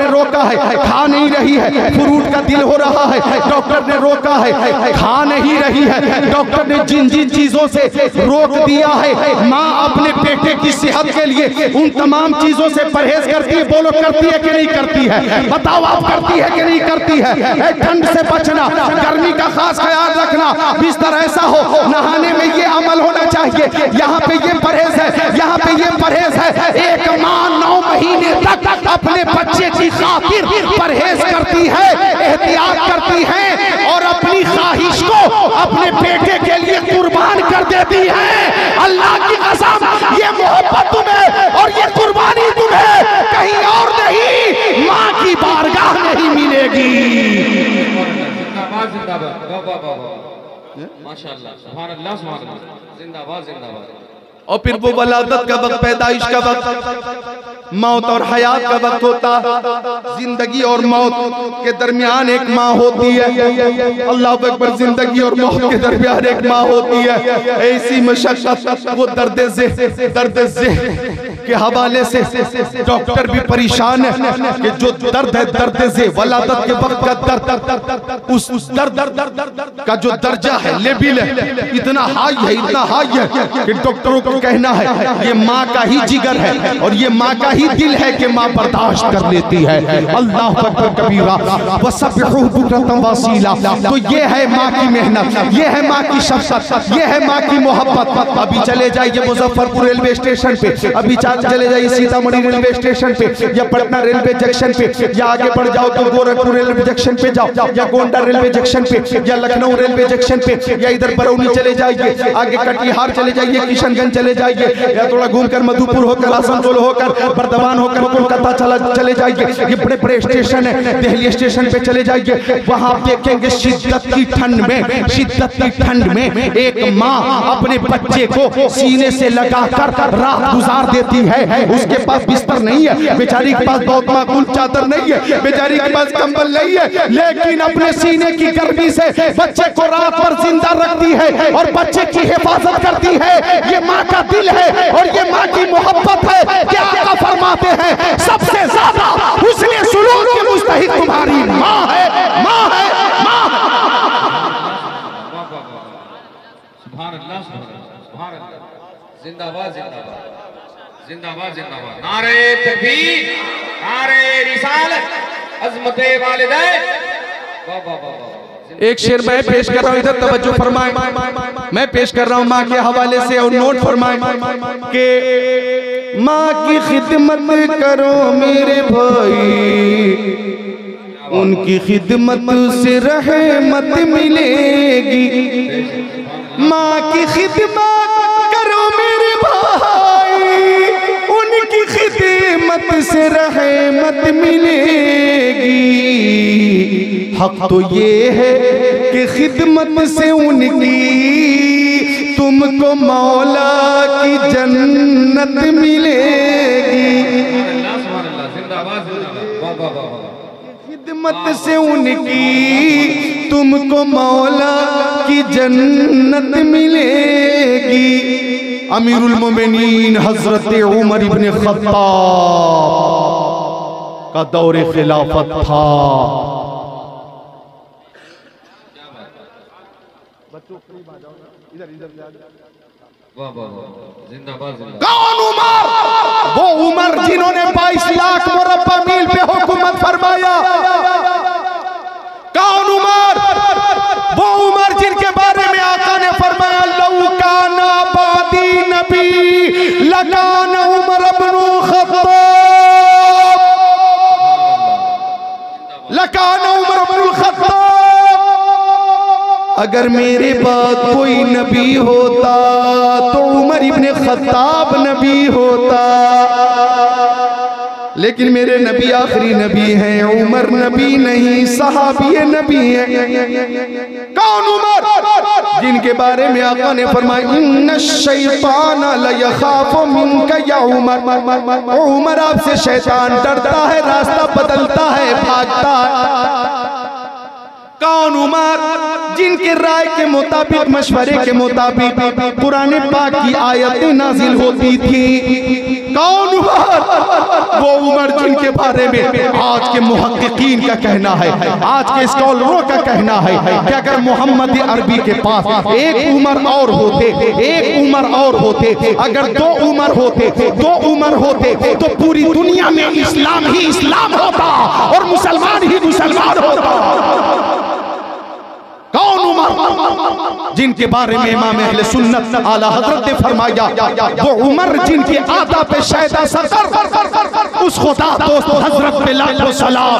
रोका है, खा नहीं रही है, फ्रूट का दिल हो रहा है, डॉक्टर ने रोका है, खा नहीं रही है, डॉक्टर ने जिन जिन चीजों से रोक दिया है, माँ अपने बेटे की सेहत के लिए उन तमाम चीजों से परहेज करती है। बोलो करती है कि नहीं करती है? बताओ आप करती है कि नहीं करती है? ठंड से बचना, गर्मी का खास ख्याल रखना, बिस्तर ऐसा हो, नहाने में ये अमल होना चाहिए, यहाँ पे ये परहेज है, यहाँ पे ये परहेज है। एक माँ नौ महीने तक अपने बच्चे की खातिर परहेज करती है, एहतियात करती है और अपनी ख्वाहिश को अपने बेटे के लिए कुर्बान कर देती है। अल्लाह की कसम, ये मोहब्बत तुम्हें और ये कुर्बानी तुम्हें कहीं और नहीं, माँ की बारगाह नहीं मिलेगी। जिंदाबाद जिंदाबाद, वाह वाह वाह वाह, माशाअल्लाह, सुभान अल्लाह सुभान अल्लाह, जिंदाबाद जिंदाबाद। और फिर वो वलादत का वक्त, पैदाइश का वक्त, मौत और हयात का वक्त होता। जिंदगी और मौत के दरमियान एक माँ होती है। अल्लाह अकबर, जिंदगी और मौत के दरमियान एक माँ होती है। ऐसी मशक्कत, वो दर्द से दर्द से के हवाले से डॉक्टर भी परेशान है कि जो दर्द है, दर्द से वलादत के वक्त का दर्द, उस उस दर्द का जो दर्जा है, लेवल है, इतना हाई है, इतना हाई है कि डॉक्टरों को कहना है ये माँ का ही जिगर है और ये माँ का ही दिल है कि माँ बर्दाश्त कर लेती है। अल्लाह अकबर कबीरा वसब्बिहू बुक्रतम वसीला। तो ये है माँ की मेहनत, ये है माँ की शफ़क़त, ये है माँ की मोहब्बत। अभी चले जाइए मुजफ्फरपुर रेलवे स्टेशन पे, अभी चले जाइए सीतामढ़ी रेलवे स्टेशन पे, या पटना रेलवे जंक्शन पे, या आगे बढ़ जाओ तो गोरखपुर रेलवे जंक्शन पे जाओ, या गोंडा रेलवे जंक्शन पे, या लखनऊ रेलवे जंक्शन पे, या इधर बरौनी चले जाइए, आगे कटिहार चले जाइए, किशनगंज चले जाइए, या थोड़ा घूमकर मधुपुर होकर, आसनसोल होकर, बर्दवान होकर कोलकाता चला चले जाइए। ये बड़े बड़े स्टेशन है, दिल्ली स्टेशन पे चले जाइए, वहां देखेंगे शिद्दत की ठंड में, शिद्दत की ठंड में एक माँ अपने बच्चे को सीने से लगाकर रात गुजार देती है। उसके पास बिस्तर नहीं है, बेचारी के पास बहुत माकूल चादर नहीं है, बेचारी के पास कंबल नहीं है, लेकिन अपने सीने की गर्मी से बच्चे को रात भर जिंदा रखती है और बच्चे की हिफाजत करती है। ये माँ का दिल है और ये माँ की मोहब्बत है। क्या आका फरमाते हैं, सबसे ज्यादा हुस्न सुलूक की मुस्तहिक तुम्हारी माँ है, माँ है, माँ है। सुभान अल्लाह सुभान अल्लाह, जिंदाबाद जिंदाबाद, जिंदाबाद जिंदाबाद, नारे तकबीर, नारे रिसालत, अज़मते वालिदैन, वाह वाह वाह। एक शेर मैं पेश कर रहा हूँ, इधर तवज्जो फरमाएं। मैं पेश कर रहा हूँ माँ के हवाले से और नोट फरमाएं कि माँ की खिदमत करो मेरे भाई, उनकी खिदमत से रहमत मिलेगी। माँ की खिदमत करो मेरे भाई, उनकी खिदमत से रहमत मिलेगी। हक तो ये है कि खिदमत से उनकी तुमको मौला की जन्नत मिलेगी। खिदमत से उनकी तुमको मौला की जन्नत मिलेगी। अमीरुल मोमिनीन हजरत उमर इब्न खत्ताब का दौरे खिलाफत था। कौन उमर? वो उमर जिन्होंने बाईस लाख मुरब्बा मील पे हुकूमत फरमाया। कौन उमर? वो उमर जिनके बारे में आका ने फरमाया, लौ काना बादी नबी लकाना उमर इब्न खत्ताब, लकाना उमर इब्न खत्ताब। अगर मेरे बाद कोई नबी होता तो उमर इब्न खत्ताब नबी होता, लेकिन मेरे नबी आखिरी नबी हैं, उमर नबी नहीं, सहाबी नबी हैं। कौन उमर? जिनके बारे में आका ने फरमाया, इन्ना शैतान ला यखाफु मिनका या उमर। ओ उमर, आपसे शैतान डरता है, रास्ता बदलता है, भागता है। कौन उमर? जिनके राय के मुताबिक, मशवरे के मुताबिक कुरान पाक की आयतें नाजिल होती थी। कौन उमर? वो उमर जिनके बारे में आज के मुहक्किकीन का कहना है, आज के स्कॉलरों का कहना है कि अगर मोहम्मद अरबी के पास एक उमर और होते, एक उमर और होते, अगर दो उमर होते, दो उमर होते तो पूरी दुनिया में इस्लाम ही इस्लाम होता और मुसलमान ही मुसलमान होता। कौन उमर? जिनके बारे में इमाम अहले सुन्नत आला हजरत ने फरमाया, वो उमर जिनकी आदा पे शैदा सतर, उस खुदा दोस्त हजरत पे लाखों सलाम।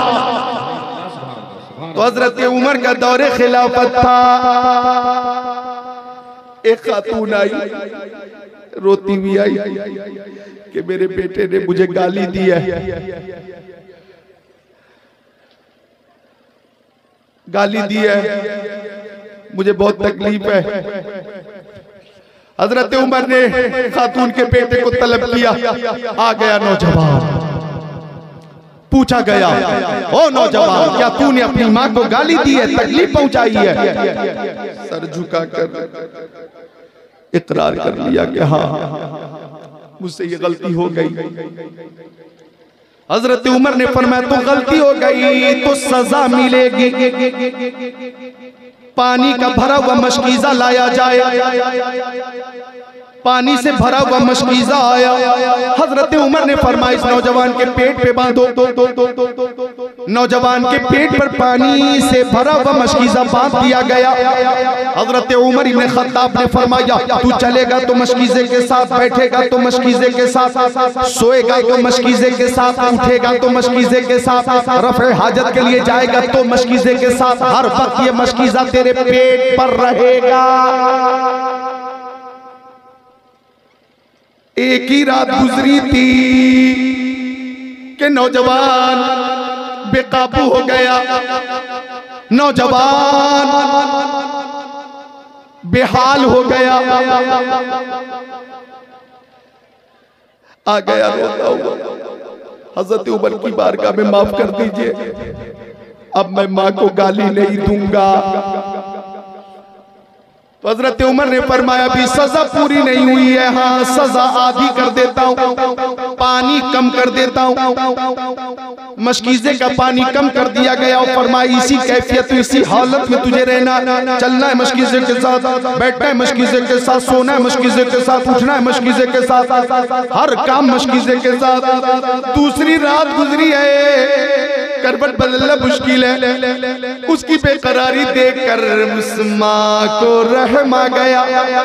तो हजरत उमर का दौरे खिलाफत था। एक खातून आई, रोती हुई आई कि मेरे बेटे ने मुझे गाली दी है, गाली दी है, मुझे बहुत तकलीफ है। हजरत उमर ने खातून के बेटे को तलब किया। आ गया नौजवान, पूछा गया, ओ नौजवान, क्या तूने अपनी माँ को गाली दी है, तकलीफ पहुंचाई है? सर झुकाकर इकरार कर लिया कि हाँ, मुझसे ये गलती हो गई। हजरत उमर ने फरमाया, तो गलती हो गई तो सजा मिलेगी। पानी का भरा हुआ मशकीजा लाया जाए। पानी से भरा हुआ मशकीजा आया। हजरत उमर ने फरमाया, इस नौजवान के पेट पे बांधो। नौजवान के पेट पर पानी से भरा हुआ मशकीजा बांध दिया गया। हजरत उमर इब्न खत्ताब ने फरमाया, तू चलेगा तो मशकीजे के साथ, बैठेगा तो मशकीजे के साथ, सोएगा तो मशकीजे के साथ, उठेगा तो मशकीजे के साथ, रफ़े हाजत के लिए जाएगा तो मशकीजे के साथ, हर वक्त ये मशकीजा तेरे पेट पर रहेगा। एक ही रात गुजरी थी कि नौजवान बेकाबू हो गया, नौजवान बेहाल हो गया, आ गया रोता हुआ। हजरत उमर की बारगाह में माफ कर दीजिए, अब मैं मां को गाली नहीं दूंगा। तो हजरत उमर ने फरमाया, अभी सजा पूरी नहीं हुई है, हाँ सजा आधी कर देता हूँ, पानी कम कर देता हूँ। मशकीजे का पानी कम कर दिया गया और फरमाया, इसी कैफियत में, इसी हालत में तुझे रहना, चलना है मशकीजे के साथ, बैठना है मशकीजे के साथ, सोना है मशकीजे के साथ, उठना है मशकीजे के साथ, हर काम मशकीजे के साथ। दूसरी रात गुजरी है, करवट बदलना मुश्किल है। उसकी बेकरारी देखकर उस माँ को रहम आ गया,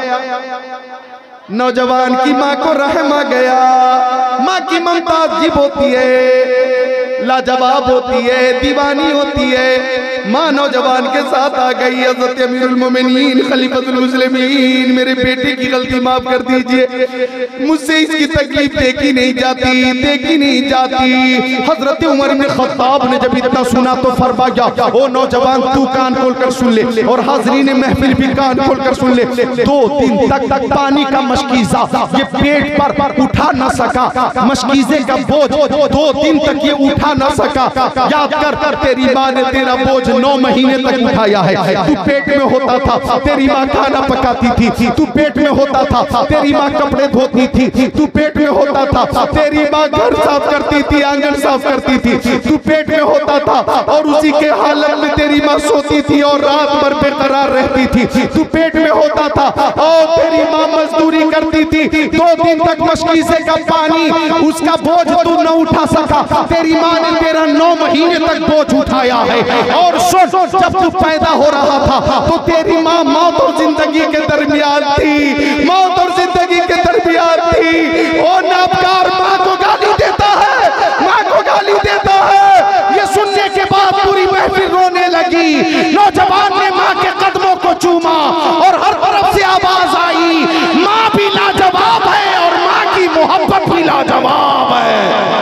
नौजवान की माँ को रहम आ गया। माँ की ममता अजीब होती है, लाजवाब होती है, दीवानी होती है। माँ नौजवान के साथ आ गई। हज़रत अमीरुल मोमिनीन खलीफतुल मुस्लिमीन, मेरे बेटे की गलती माफ कर दीजिए, मुझसे इसकी तकलीफ देखी नहीं जाती, देखी नहीं जाती। हजरत उमर इब्न खत्ताब ने जब इतना सुना तो फरमाया, ओ नौजवान तू कान खोलकर सुन ले, और हाज़रीन महफिल भी कान खोलकर सुन ले। दो दिन तक तक पानी का मशकीज़ा ये पेट पर उठा न सका, मशकीज़े का बोझ दो दिन तक ये उठा न सका। याद कर, तेरी माँ ने तेरा बोझ नौ महीने तक उठाया है। तू पेट में होता था, तेरी माँ खाना पकाती थी। तू पेट में होता था, तेरी माँ कपड़े धोती थी। तू पेट में होता था, तेरी माँ घर साफ करती थी, आंगन साफ करती थी। तू पेट में होता था और उसी के हालत में तेरी माँ सोती थी और रात भर बेकरार रहती थी। तू पेट में होता था और तेरी माँ मजदूरी करती थी। दो दिन तक मशकीज़े का पानी, उसका बोझ तू न उठा सका। तेरी माँ ने तेरा नौ महीने तक बोझ उठाया है। और सुन, जब तू पैदा हो रहा था तो तेरी माँ मौत और जिंदगी के दरमियान थी, मौत और जिंदगी के दरमियान थी। और नाबकार माँ को गाली देता है, माँ को गाली देता है। ये सुनने के बाद पूरी महफिल रोने लगी। नौजवान ने माँ के कदमों को चूमा और हर तरफ से आवाज आई, माँ भी लाजवाब है और माँ की मोहब्बत भी लाजवाब है।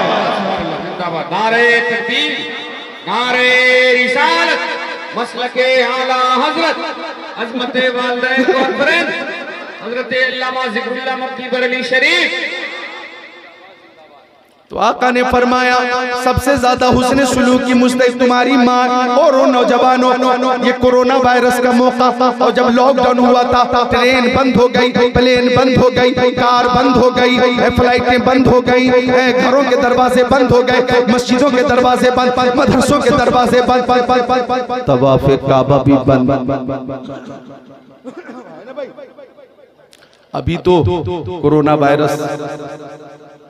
नारे तकबीर, नारे रिसालत, मसलके आला हजरत, अज़मते वालिदैन कॉन्फ्रेंस, हजरत अल्लामा ज़िक्रुल्लाह मक्की बरेली शरीफ। तो आका ने फरमाया सबसे ज्यादा हुस्न सुलूक की मुस्तहिक तुम्हारी माँ और उन नौजवानों। ये कोरोना वायरस का मौका, और जब लॉकडाउन हुआ था, ट्रेन बंद हो गई, प्लेन बंद हो गई, कार बंद हो गई, फ्लाइटें बंद हो गई, घरों के दरवाजे बंद हो गए, मस्जिदों के दरवाजे बंद, मदरसों के दरवाजे बंद, तवाफ़े काबा भी बंद। अभी तो कोरोना वायरस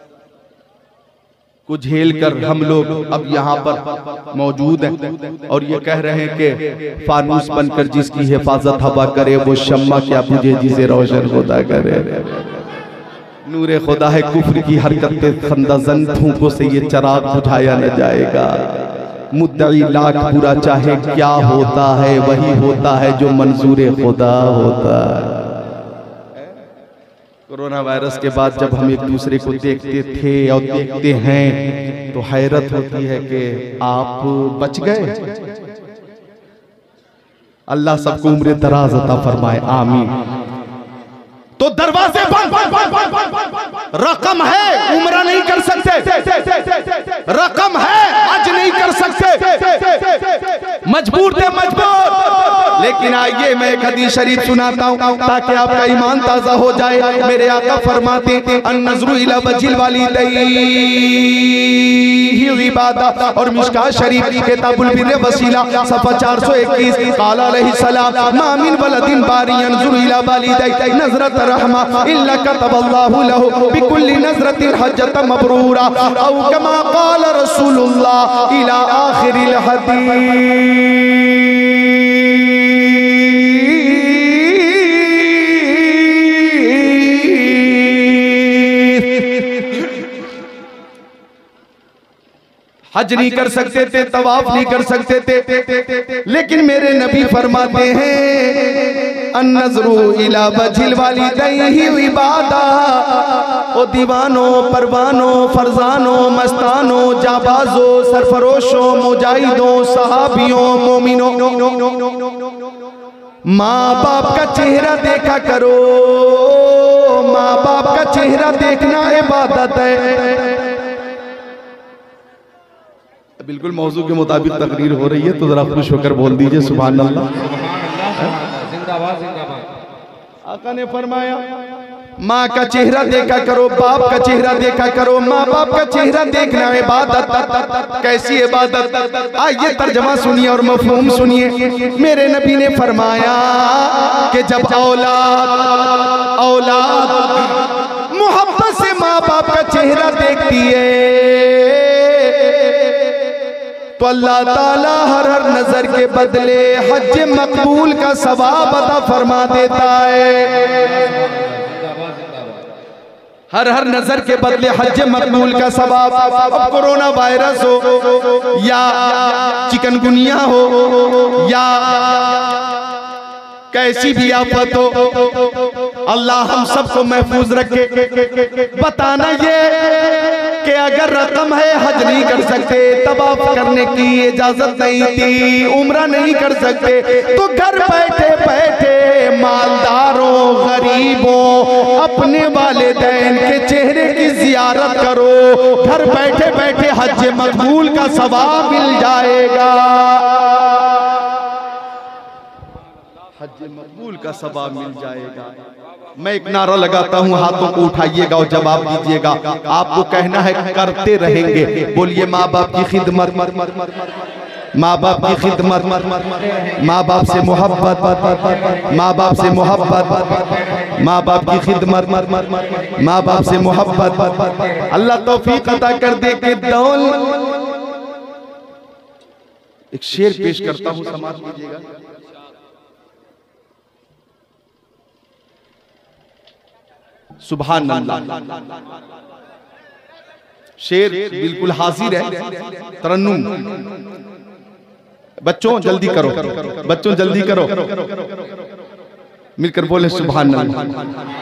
को झेल कर हम लोग अब यहाँ पर मौजूद हैं और ये कह रहे हैं कि फानूस बनकर जिसकी हिफाजत हवा करे वो शम्मा क्या बुझे जिसे रोशन खुदा करे। नूरे खुदा है कुफ्र की हरकत खंदाजन धूपों से ये चराग बुझाया न जाएगा। मुद्दई लाख बुरा चाहे क्या होता है वही होता है जो मंजूर खुदा होता है। कोरोना वायरस के बाद जब हम एक दूसरे को देखते थे और देखते हैं तो हैरत होती है कि आप बच गए। अल्लाह सबको उम्र दराज अता फरमाए, आमीन। तो दरवाजे बंद, रकम है उम्र नहीं कर सकते, रकम है हज नहीं कर सकते, मजबूर थे मजबूर। लेकिन आइए मैं एक हदीस शरीफ सुनाता हूँ ताकि आपका ईमान ताजा हो जाए। मेरे आका फरमाते अन-नज़्रु इला वजिल वालिदैन इबादत, और मिशकात शरीफ किताबुल बिर्र वसीला सफ़ा चार सौ इक्कीस, क़ाल अलैहि सलाम मा मिन वलदिन बारी यंज़ुरु इला वालिदैन नज़रत रहमा इल्ला कतबल्लाहु लहु बिकुल्ली नज़रतिन हज्जतन मबरूरा औ कमा क़ाल रसूलुल्लाह इला आखिरिल हदीस। हज नहीं कर सकते थे, तवाफ नहीं कर सकते थे, लेकिन मेरे नबी फरमाते हैं अन-नज़्रु इला वजिल वालिदैहि इबादत। ओ दीवानो, परवानो, फरजानो, मस्तानो, जाबाजो, सरफरोशो, मुजाहिदों, सहाबियों, मोमिनों, माँ बाप का चेहरा देखा करो। माँ बाप का चेहरा देखना इबादत है। बिल्कुल मौजू के मुताबिक तकरीर हो रही है तो जरा खुश होकर बोल दीजिए सुभान अल्लाह। जिंदाबाद जिंदाबाद। आका ने फरमाया माँ का चेहरा देखा करो, बाप का चेहरा देखा करो। माँ बाप का चेहरा देखना इबादत। कैसी इबादत? आइए तर्जमा सुनिए और मफहूम सुनिए। मेरे नबी ने फरमाया कि जब औलाद औलाद मोहब्बत से माँ बाप का चेहरा देखती है तो अल्लाह ताला हर हर नजर के बदले हज मकबूल का सवाब अता फरमा देता है। हर हर नजर के बदले हज मकबूल का सवाब। अब कोरोना वायरस हो या चिकनगुनिया हो या कैसी भी आफत हो, अल्लाह हम सबको महफूज रखे। बताना ये कि अगर रकम है हज नहीं कर सकते, तवाफ करने की इजाजत नहीं थी, उम्रा नहीं कर सकते, तो घर बैठे बैठे मालदारों, गरीबों, अपने वालिदैन के चेहरे की जियारत करो। घर बैठे बैठे हज मकबूल का सवाब मिल जाएगा। हज मकबूल का सवाब मिल जाएगा। मैं एक नारा लगाता हूँ, हाथों को उठाइएगा और जवाब दीजिएगा। आपको कहना है करते रहेंगे। बोलिए माँ बाप की खिदमत, माँ बाप की खिदमत, माँ बाप से मोहब्बत, माँ बाप से मोहब्बत, माँ बाप की खिदमत, माँ बाप से मोहब्बत। अल्लाह तौफीक अता कर दे के दौल। एक शेर पेश करता हूँ, समाज कीजिएगा। सुभान अल्लाह। शेर बिल्कुल हाजिर है, तरन्नुम। बच्चों जल्दी करो, बच्चों जल्दी करो, मिलकर बोले सुभान अल्लाह।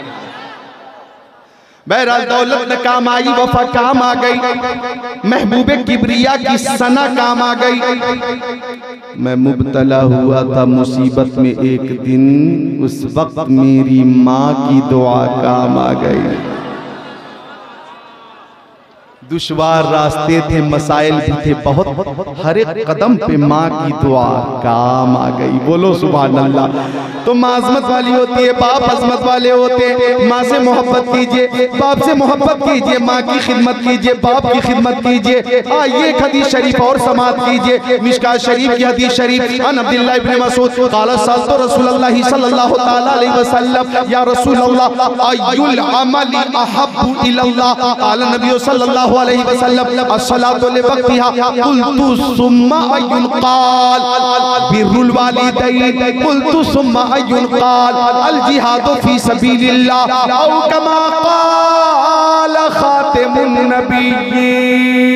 बहरहाल दौलत न काम आई, वफा काम आ गई, महबूबे किबरिया की सना काम आ गई। मैं मुब्तला हुआ था मुसीबत में एक दिन, उस वक्त मेरी माँ की दुआ काम आ गई। दुश्वार रास्ते थे, मसाइल भी थे बहुत, हर एक कदम पे माँ की दुआ काम आ गई। बोलो सुभान अल्लाह। तो माँ अजमत वाली होती है, बाप अजमत वाले होते हैं। माँ से मोहब्बत कीजिए, बाप से मोहब्बत कीजिए, माँ की खिदमत कीजिए, बाप की खिदमत कीजिए। आइए एक हदीस शरीफ और समाप्त कीजिए, मिशकात शरीफ की हदीस शरीफ। अन अब्दुल्लाह इब्न मसूद क़ाल सअलतु रसूलल्लाह सल्लल्लाहु तआला अलैहि वसल्लम या रसूलल्लाह अय्युल अमली अहब्बु इलल्लाह? क़ाल नबी सल्लल्लाहु अलैहि वसल्लम अस्सलातु लिवक्तिहा। क़ुल्तु सुम्मा अय्युल? क़ाल बिर्रुल वालिदैन। क़ुल्तु सुम्मा अय्युल? क़ाल अल जिहादु फी सबीलिल्लाह औ कमा क़ाल ख़ातिमुन नबिय्यीन।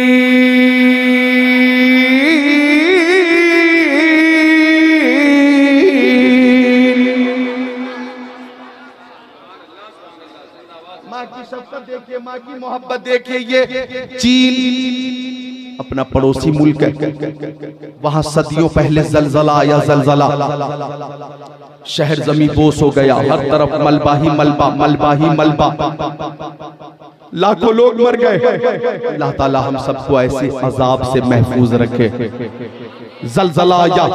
माँ की शफ़क़त देखिए, माँ की मोहब्बत देखिए। ये चीन अपना पड़ोसी मुल्क है, वहां सदियों पहले जलजला आया, जलजला, शहर जमी बोस हो गया, हर तरफ मलबा ही मलबा, मलबा ही मलबा, लाखों लोग मर गए। अल्लाह ताला हम सबको ऐसे अजाब से महफूज रखे। जलजला आया,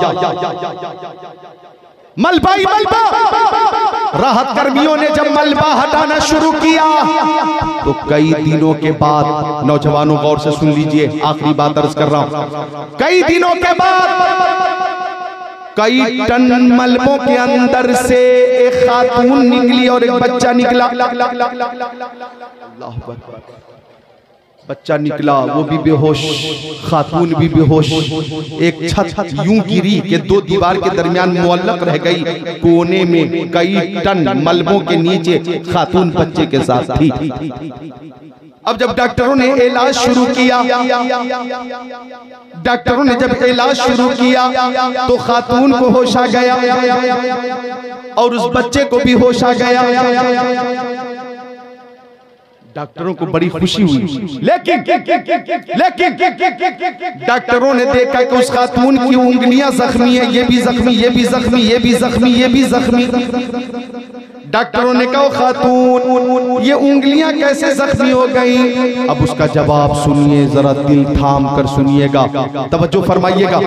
मलबा ही मलबा। राहत कर्मियों ने जब मलबा हटाना शुरू किया तो कई दिनों के बाद, नौजवानों गौर से सुन लीजिए, आखिरी बात अर्ज कर रहा हूं, कई दिनों के बाद कई टन मलबों के अंदर से एक खातून निकली और एक बच्चा निकला। अल्लाह अकबर। बच्चा निकला, वो भी बेहोश, खातून भी बेहोश। एक छत यूं गिरी कि दो दीवार के दरमियान मुअल्लक रह गई। कोने में कई टन मलबों के नीचे खातून बच्चे के साथ थी। अब जब डॉक्टरों ने इलाज शुरू किया, डॉक्टरों ने जब इलाज शुरू किया तो खातून को होश आ गया और उस बच्चे को भी होश आ गया। डॉक्टरों को बड़ी खुशी हुई, लेकिन लेकिन डॉक्टरों ने देखा कि उस खातून की उंगलियां जख्मी है, ये भी जख्मी, ये भी जख्मी, ये भी जख्मी, ये भी जख्मी। डॉक्टरों ने कहा खातून ये उंगलियां कैसे जख्मी हो गई? अब उसका जवाब सुनिए, जरा दिल थाम कर सुनिएगा, तवज्जो फरमाइएगा,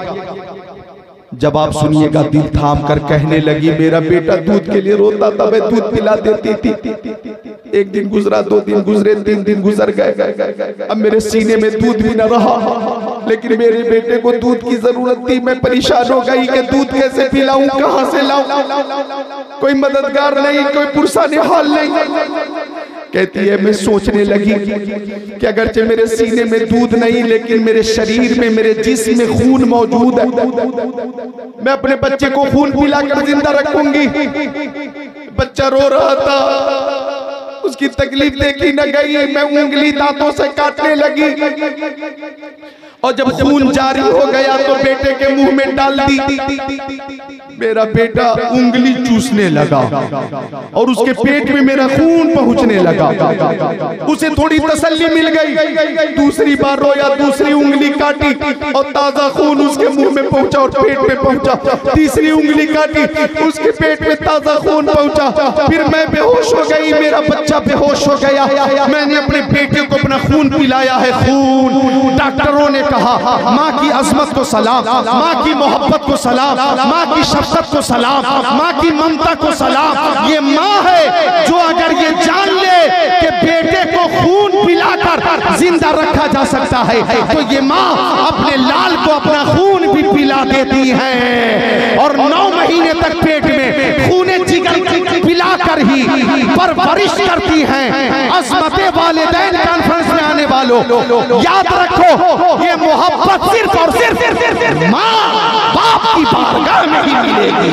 जवाब सुनिएगा, दिल थाम कर। कहने लगी मेरा बेटा दूध के लिए रोता था, मैं दूध पिला देती थी। एक दिन गुजरा, दो दिन गुजरे, तीन दिन गुजर गए, अब मेरे सीने में दूध भी न रहा, लेकिन मेरे बेटे को दूध की जरूरत थी। मैं परेशान हो गई कि दूध कैसे पिलाऊं, कहां से लाऊं, कोई मददगार नहीं, कोई पुरसाने हाल नहीं। कहती है मैं सोचने लगी कि अगरचे मेरे सीने में दूध नहीं, लेकिन मेरे शरीर में, मेरे जिस्म में खून मौजूद है, मैं अपने बच्चे को खून पिलाकर जिंदा रखूंगी। बच्चा रो रहा था, उसकी तकलीफ देखी न गई। मैं उंगली दांतों से काटने लगी और जब खून जारी हो गया तो बेटे के मुंह में डाल दी। मेरा बेटा उंगली चूसने लगा और उसके पेट में मेरा खून पहुंचने लगा। उसे थोड़ी तसल्ली मिल गई, दूसरी बार रोया, दूसरी उंगली काटी और ताजा खून उसके मुंह में पहुंचा और पेट में पहुंचा। तीसरी उंगली काटी, उसके पेट में ताजा खून पहुंचा। फिर मैं बेहोश हो गई, मेरा बच्चा बेहोश हो गया। मैंने अपने बेटे को अपना खून पिलाया है, खून। डॉक्टरों ने कहा माँ की अजमत को सलाम, माँ की मोहब्बत को सलाम, माँ की शफकत को सलाम, माँ की ममता को सलाम। ये माँ है जो अगर ये जान ले कि बेटे को खून पिलाकर जिंदा रखा जा सकता है तो ये माँ अपने लाल को अपना खून भी पिला देती है और नौ महीने तक पेट में खूने जिगर पिलाकर ही परवरिश करती हैं। अज़मते वालिदैन कॉन्फ्रेंस में आने वालों याद रखो, ये मोहब्बत सिर्फ और सिर्फ माँ बाप की बारगाह में ही मिलेगी।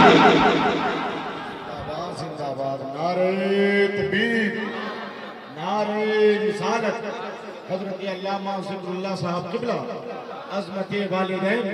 जिंदाबाद, नारे तकबीर, नारे रिसालत। हज़रत अल्लामा ज़िक्रुल्लाह साहब क़िबला अज़मते वालिदैन।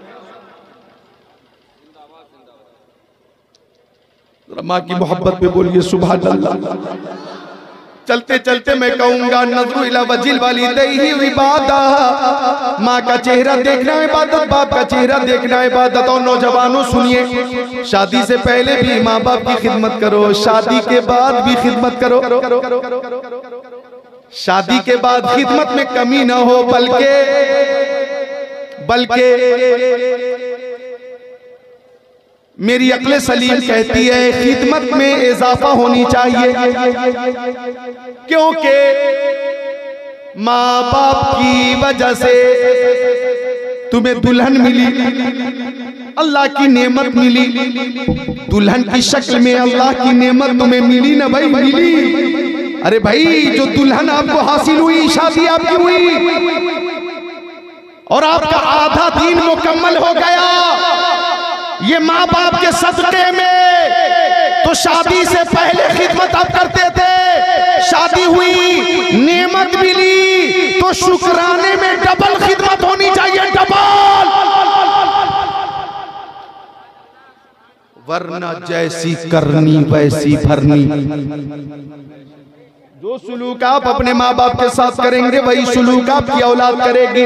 माँ की मोहब्बत पे बोलिए सुभान अल्लाह। चलते चलते मैं कहूंगा नज़्रु इला वजिल वालिदैहि इबादत। माँ का चेहरा देखना इबादत, बाप का चेहरा देखना इबादत। और नौजवानों सुनिए, शादी से पहले भी माँ बाप की खिदमत करो, शादी के बाद भी खिदमत करो। शादी के बाद खिदमत में कमी ना हो, बल्कि बल्कि मेरी अक्ल सलीम कहती है खिदमत में इजाफा होनी चाहिए, क्योंकि माँ बाप की वजह से तुम्हें दुल्हन मिली, अल्लाह की नेमत मिली, दुल्हन की शक्ल में अल्लाह की नेमत तुम्हें मिली ना भाई, मिली। अरे भाई जो दुल्हन आपको हासिल हुई, शादी आपकी हुई और आपका आधा दीन मुकम्मल हो गया ये माँ बाप के सदक़े में। तो शादी से पहले खिदमत आप करते थे, शादी हुई, नेमत मिली, तो शुक्राने में डबल खिदमत होनी चाहिए, डबल, वरना जैसी करनी वैसी भरनी। जो सुलूक आप अपने माँ बाप के साथ करेंगे वही सुलूक आपकी औलाद करेगी।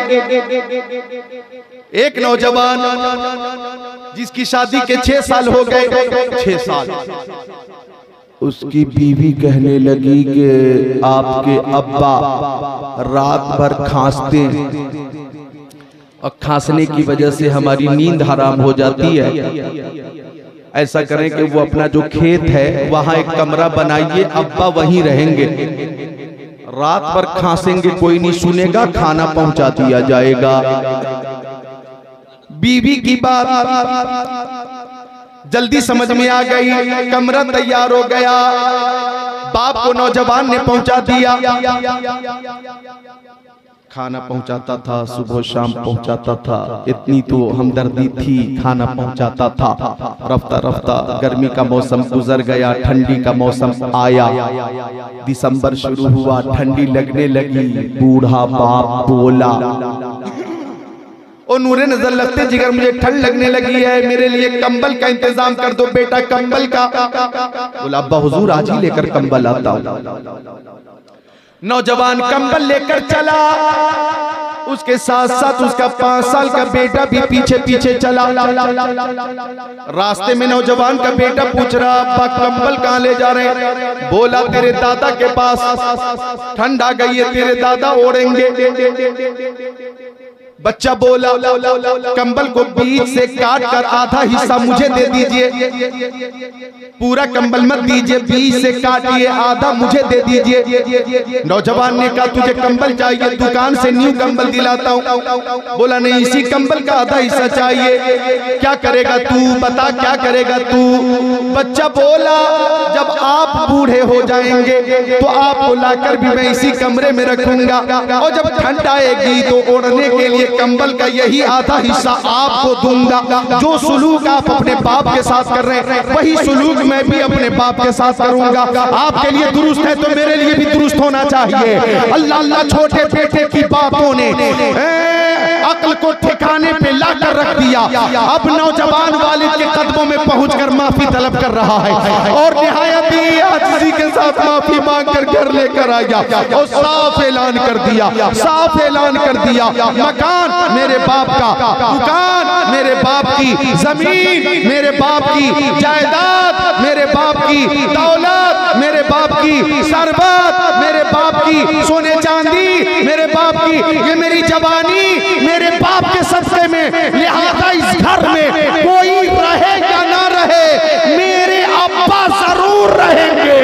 एक नौजवान जिसकी शादी के छह साल हो गए, छह साल, उसकी बीवी कहने लगी कि आपके अब्बा रात भर खांसते और खांसने की वजह से हमारी नींद हराम हो जाती है। ऐसा करें कि वो अपना जो खेत है वहां एक कमरा बनाइए, अब्बा वहीं रहेंगे, रात भर खांसेंगे, कोई नहीं सुनेगा, खाना पहुंचा दिया जाएगा। बीवी की बात जल्दी समझ में आ गई, कमरा तैयार हो गया, बाप को नौजवान ने पहुंचा दिया, खाना पहुंचाता था, सुबह शाम पहुंचाता था, इतनी तो हमदर्दी थी, खाना पहुंचाता था। रफ्ता रफ्ता गर्मी का मौसम गुजर गया, ठंडी का मौसम आया, दिसंबर शुरू हुआ, ठंडी लगने लगी। बूढ़ा बाप बोला, ओ नूरे नजर लगते जिगर, मुझे ठंड लगने लगी है, मेरे लिए कंबल का इंतजाम कर दो बेटा, कंबल का। बोला अब्बा हुजूर आज ही लेकर कंबल आता हूं। नौजवान कंबल लेकर चला, उसके साथ साथ उसका पांच साल का बेटा भी पीछे पीछे चला। रास्ते में नौजवान का बेटा पूछ रहा अब्बा कंबल कहाँ ले जा रहे हैं? बोला तेरे दादा के पास, ठंड आ गई है, तेरे दादा ओढ़ेंगे। बच्चा बोला कंबल को बीच से काट कर आधा हिस्सा मुझे दे दीजिए, पूरा कंबल मत दीजिए, बीच से काटिए, आधा मुझे दे दीजिए। नौजवान ने कहा तुझे कंबल चाहिए, दुकान से न्यू कंबल दिलाता हूँ। बोला नहीं, इसी कंबल का आधा हिस्सा चाहिए। क्या करेगा तू, बता क्या करेगा तू? बच्चा बोला जब आप बूढ़े हो जाएंगे तो आपको लाकर भी मैं इसी कमरे में रखूंगा, और जब ठंड आएगी तो ओढ़ने के लिए कंबल का यही आधा हिस्सा आपको दूंगा। जो सुलूक आप अपने बाप के साथ कर रहे हैं वही सुलूक मैं भी अपने बाप के साथ करूंगा। आपके लिए दुरुस्त है तो मेरे लिए भी दुरुस्त होना चाहिए। अल्लाह अल्लाह छोटे बेटे की बातों ने अक्ल को ठिकाने पे लाकर रख दिया। अब नौजवान वालिद के कदमों में पहुंचकर माफी तलब कर रहा है और निहायत ही आजिज़ी के साथ माफी मांगकर घर लेकर आया और साफ ऐलान कर दिया, साफ ऐलान कर दिया मकान मेरे बाप का, दुकान मेरे बाप की, जमीन मेरे बाप की, जायदाद मेरे बाप की, दौलत मेरे बाप की, सरबत मेरे बाप की, सोने चांदी मेरे बाप की, ये मेरी जवानी मेरे बाप के सदक़े में। लिहाजा इस घर में कोई रहे या ना रहे, मेरे अब्बा जरूर रहेंगे।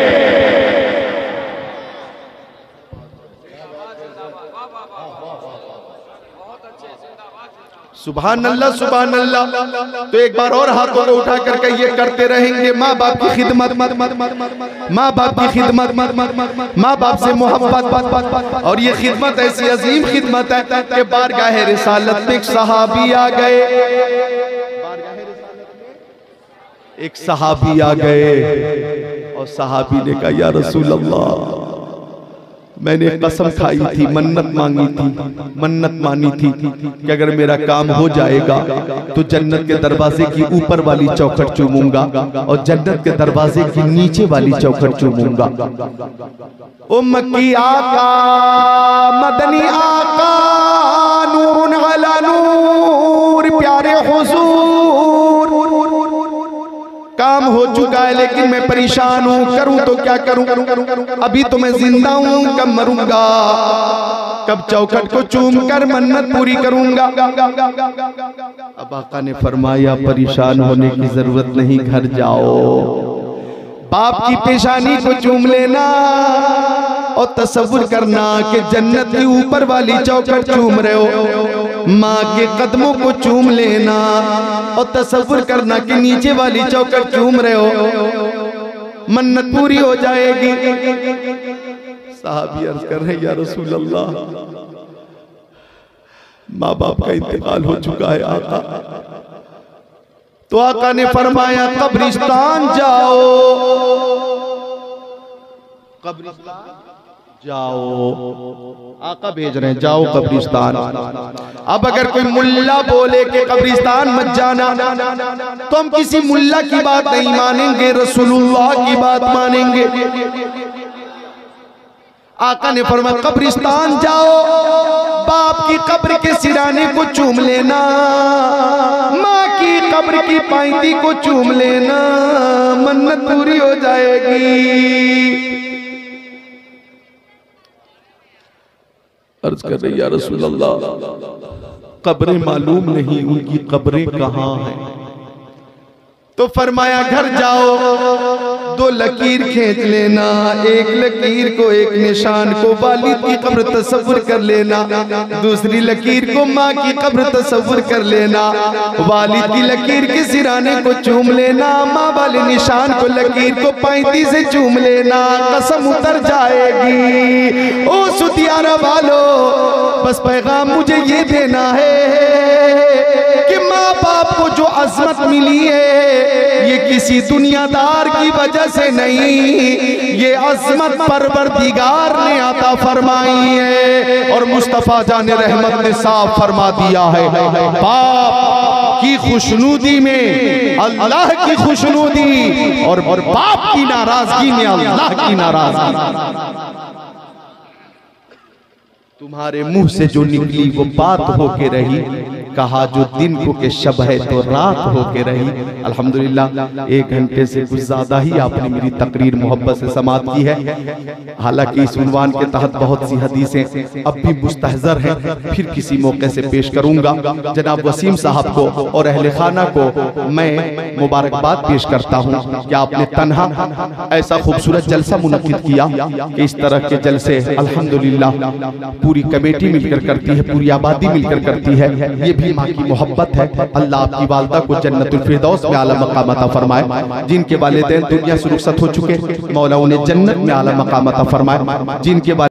सुभान अल्लाह, सुभान अल्लाह। तो एक बार और हाथों को उठा करके ये करते रहेंगे, माँ बाप की खिदमत, माँ बाप की खिदमत, माँ बाप से मोहब्बत। और ये खिदमत ऐसी अजीम खिदमत है कि बारगाह रिसालत में एक सहाबी आ गए, एक सहाबी आ गए और सहाबी ने कहा या रसूल अल्लाह, मैंने कसम खाई थी, मन्नत मांगी थी, मन्नत मानी थी कि अगर मेरा काम हो जाएगा तो जन्नत के दरवाजे की ऊपर वाली चौखट चूमूंगा और जन्नत के दरवाजे की नीचे वाली चौखट चूमूंगा। ओ मक्की आका, मदनी आका, नूरुन अला नूर, प्यारे हुजूर, काम हो चुका है लेकिन मैं परेशान हूं, करूं तो क्या करूं, अभी तो मैं जिंदा हूं, कब मरूंगा, कब चौखट को चूम कर मन्नत पूरी करूंगा। अब आका ने फरमाया परेशान होने की जरूरत नहीं, घर जाओ, बाप की पेशानी को चूम लेना और तसव्वुर करना कि जन्नत की ऊपर वाली चौखट चूम रहे हो, माँ के कदमों को चूम लेना और तसव्वुर करना कि नीचे वाली चौखट चूम रहे हो, मन्नत पूरी हो जाएगी। साहबी अर्ज कर रहे हैं या रसूल अल्लाह, माँ बाप का इंतकाल हो चुका है आका। तो आका ने फरमाया कब्रिस्तान जाओ, कब्रिस्तान जाओ, आका भेज रहे हैं जाओ कब्रिस्तान। अब अगर कोई मुल्ला बोले कि कब्रिस्तान मत जाना, तो हम किसी मुल्ला की बात नहीं मानेंगे, रसूलुल्लाह की बात मानेंगे। आका ने फरमाया कब्रिस्तान जाओ, बाप की कब्र के सिराने को चूम लेना, माँ की कब्र की पायती को चूम लेना, मन्नत पूरी हो जाएगी। अर्ज कर रही या रसूल अल्लाह, कब्रें मालूम नहीं उनकी कब्रें कहाँ हैं। तो फरमाया घर जाओ, दो लकीर खींच लेना, एक लकीर को एक निशान को वालिद की कब्र तसव्वुर कर लेना, दूसरी लकीर को माँ की कब्र तसव्वुर कर लेना, वालिद की लकीर के सिराने को चूम लेना, माँ वाले निशान को लकीर को पैंती से चूम लेना, कसम उतर जाएगी। ओ सुतियारा वालो, बस पैगाम मुझे ये देना है कि माँ बाप को जो अज़मत मिली है ये किसी दुनियादार की वजह से नहीं, ये अज़मत परवरदिगार ने अता फरमाई है। और मुस्तफ़ा जान रहमत ने साफ फरमा दिया है, बाप की खुशनुदी में अल्लाह की खुशनुदी और बाप की नाराजगी में अल्लाह की नाराजगी। तुम्हारे मुंह से जो निकली वो बात होके रही, कहा जो दिन को के शब है तो रात होके रही। अल्हम्दुलिल्लाह एक घंटे से कुछ ज्यादा ही आपने मेरी तकरीर मोहब्बत से समात की है। हालांकि इस उन्वान के तहत बहुत सी हदीसें अब भी मुस्तहज़र हैं, फिर किसी मौके से पेश करूंगा। जनाब वसीम साहब को और अहले खाना को मैं मुबारकबाद पेश करता हूँ कि आपने तन्हा ऐसा खूबसूरत जलसा मुनक्किद किया कि इस तरह के जलसे अल्हम्दुलिल्लाह पूरी कमेटी मिलकर करती है, पूरी आबादी मिलकर करती है। ये भी माँ की मोहब्बत है। अल्लाह आपकी वालदा को जन्नतुल फिरदौस में आला मकाम अता फरमाए। जिनके वालिदैन दुनिया से रुखसत हो चुके, मौला उन्हें जन्नत में आला मकाम अता फरमाए। जिनके